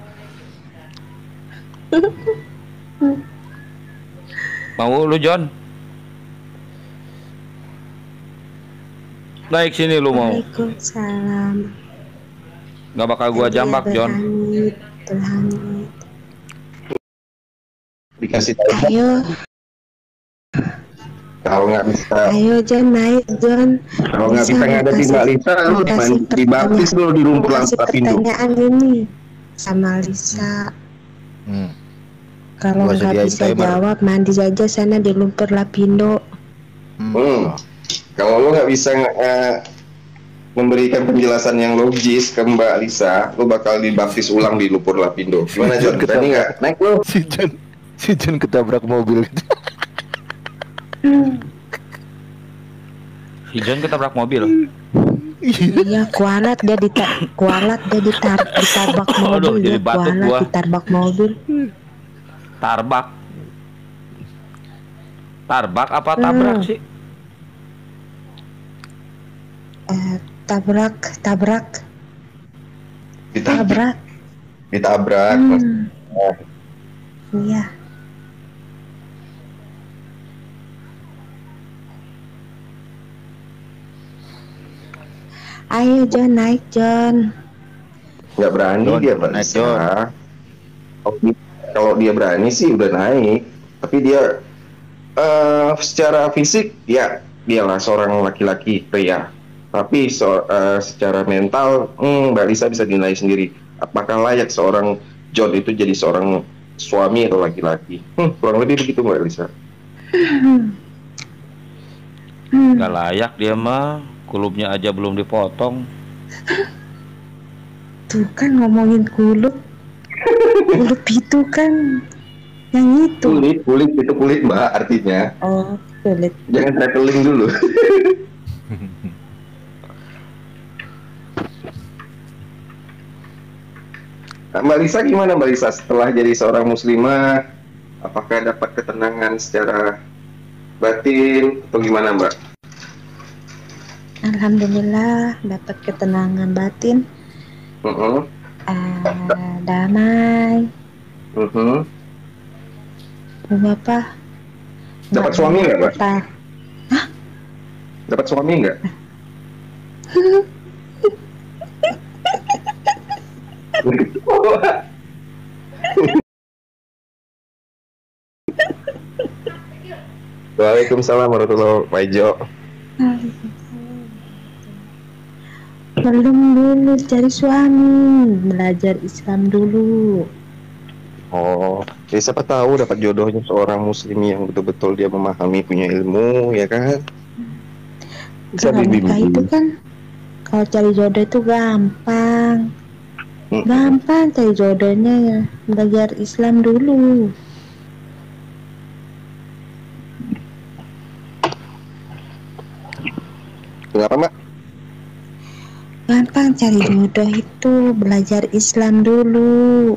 Mau lu John? Naik sini lu mau. Waalaikumsalam. Nggak bakal gua jambak John. Berhamid, berhamid. Dikasih Ayo. Kalau nggak bisa, Ayo John naik John. kalau nggak bisa ngadepin Mbak Lisa, lu main- dibaptis dulu di rumput Kasih Lapindo. pertanyaan ini sama Lisa. Hmm. Kalau Gua nggak sediain bisa timer. jawab mandi saja sana di lumpur Lapindo. Hmm. Kalau lu nggak bisa eh, memberikan penjelasan yang logis ke Mbak Lisa, lu bakal dibaptis ulang di lumpur Lapindo. Gimana John? Berani nggak? Naik lu. Si John, si John ketabrak mobil. Si John ketabrak mobil. Iya, kualat dia dita kualat dia ditar ditabrak mobil. Aduh, jadi Dia batuk kualat gua. ditabrak mobil. Tarbak. Tarbak apa tabrak Hmm. sih? Eh, tabrak, tabrak, tabrak. Ditabrak. Hmm. Oh. Iya. Ayo John naik John. Nggak berani John, dia Mbak naik, Lisa. John. Kalau di- Kalau dia berani sih udah naik, tapi dia eh secara fisik ya dialah seorang laki-laki pria. Tapi so, eh, secara mental, hmm, Mbak Lisa bisa dinilai sendiri. Apakah layak seorang John itu jadi seorang suami atau laki-laki? Hmm, kurang lebih begitu Mbak Lisa. Gak layak dia mah. Kulupnya aja belum dipotong. Tuh kan ngomongin kulup. Kulup itu kan yang itu. Kulit, kulit itu kulit Mbak artinya. Oh, kulit. Jangan traveling dulu. Nah, Mbak Lisa gimana Mbak Lisa setelah jadi seorang muslimah? Apakah dapat ketenangan secara batin atau gimana Mbak? Alhamdulillah dapat ketenangan batin, Uh-uh. eh, damai. Uh-huh. Bapak Dapat suami nggak Mbak? apa? Dapat suami nggak? Waalaikumsalam warahmatullahi wabarakatuh. Belum dulu cari suami, belajar Islam dulu. Oh, ya siapa tahu dapat jodohnya seorang muslim yang betul-betul dia memahami, punya ilmu, ya kan? Bisa Kalau nikah dibimbing. itu kan, kalau cari jodoh itu gampang, Mm-mm. gampang cari jodohnya ya. Belajar Islam dulu. Kenapa Mbak? Gampang cari jodoh itu belajar Islam dulu.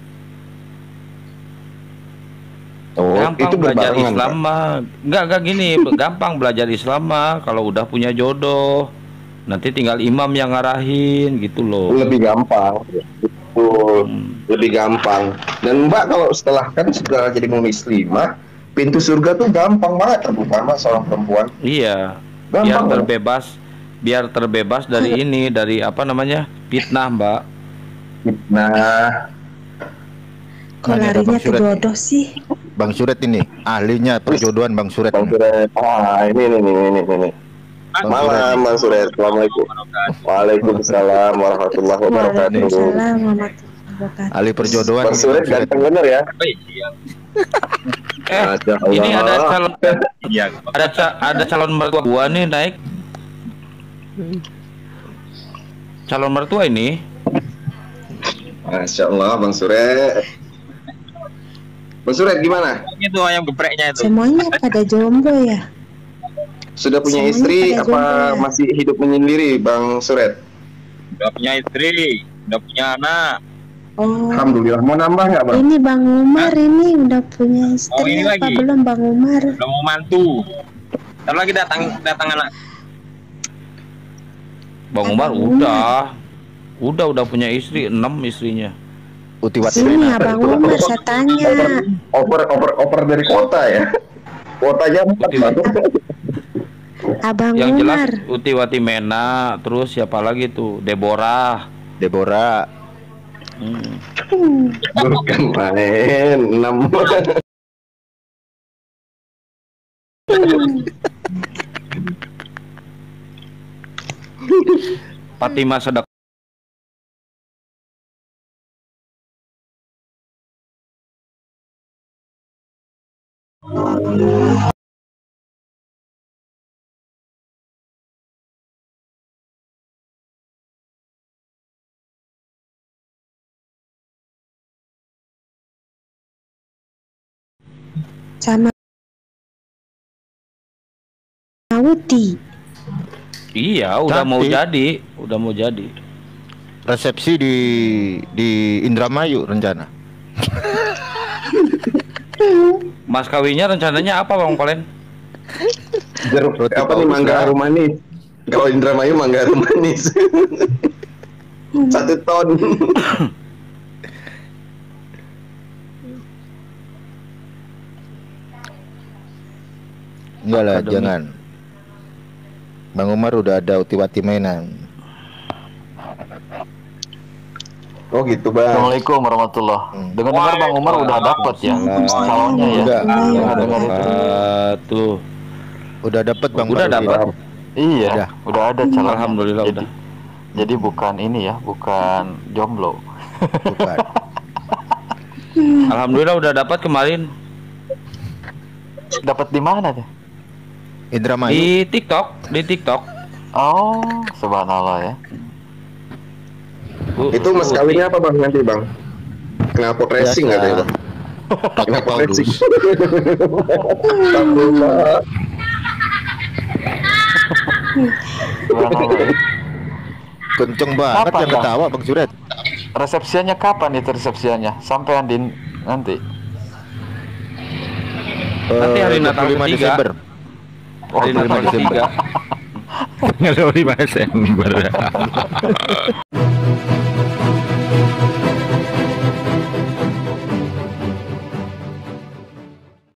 Oh, Gampang itu belajar berbarengan, Islam Pak. mah. Enggak, enggak gini. Gampang belajar Islam mah kalau udah punya jodoh. Nanti tinggal imam yang ngarahin gitu loh. Lebih gampang. Betul. Lebih gampang. Dan Mbak kalau setelah kan sudah jadi muslimah, pintu surga tuh gampang banget terbuka Mbak seorang perempuan. Iya. Gampang, biar Mbak. terbebas, biar terbebas dari ini, dari apa namanya? Fitnah, Mbak. Fitnah. Kok Nah, ini ada larinya Bang ke Suret. jodoh sih? Bang Suret ini ahlinya perjodohan Bang Suret. Bang Suret. Ah, ini ini ini ini ini. Bang Malam Bang Suret. Assalamualaikum. Waalaikumsalam warahmatullahi wabarakatuh. Waalaikumsalam warahmatullahi wabarakatuh. Ahli perjodohan. Bang Suret ganteng bener ya. Eh, Masya ini Allah. ada calon ada ca- ada calon mertua gua nih naik. Calon mertua ini. Masya Allah Bang Suret. Bang Suret gimana? Itu ayam gepreknya itu. Semuanya pada jomblo ya? Sudah punya Semuanya istri pada apa jomblo ya? masih hidup menyendiri Bang Suret? Udah punya istri, udah punya anak. Oh, Alhamdulillah. Mau nambah nggak Bang? ini Bang Umar ini udah punya Oh, istri ini apa lagi. belum Bang Umar? Udah mau mantu. Ntar lagi datang datang anak. Bang Umar udah. Udah udah punya istri, enam istrinya. Utiwati Ini Renata Abang itu. Umar saya tanya. Over over over dari kota ya. Kuotanya empat Bang. Abang Yang jelas Umar. Utiwati Mena, terus siapa lagi tuh? Deborah. Deborah. Hmm. Bukan main enam. Fatimah sedek. Sama Uti. Iya, udah Cantik. mau jadi, udah mau jadi. Resepsi di di Indramayu rencana. Mas kawinnya rencananya apa Bang Polen? Jeruk Roti apa nih, paus mangga lah. harum manis. Kalau Indramayu mangga harum manis. Satu ton. Enggak lah, Akademi. jangan. Bang Umar udah ada uti-wati mainan. Oh gitu Bang. Assalamualaikum warahmatullah. Dengar-dengar Bang Umar udah dapat ya calonnya ya. Udah. Dengar-dengar itu. Ah, tuh. Udah dapat Bang Udah Marudin. dapat. Iya, Udah. udah ada calonnya. Alhamdulillah jadi, udah. jadi bukan ini ya, bukan jomblo. Bukan. Alhamdulillah udah dapat kemarin Dapat di mana deh? Indramayu. di TikTok, di TikTok. Oh, subhanallah ya. Bu- Itu mas Uti. kawinnya apa Bang nanti Bang? Knalpot racing Biasa. katanya Bang. Pakai Knalpot paudus. racing. Alhamdulillah. Subhanallah ya. Kenceng banget Kapan, yang Bang? ketawa Bang Suret. Resepsiannya kapan itu resepsiannya? Sampai Andin nanti. Nanti hari Eh, Natal dua puluh lima ketiga. Desember. Hari Oh, Natal Desember. ketiga. Tanggal lima Desember.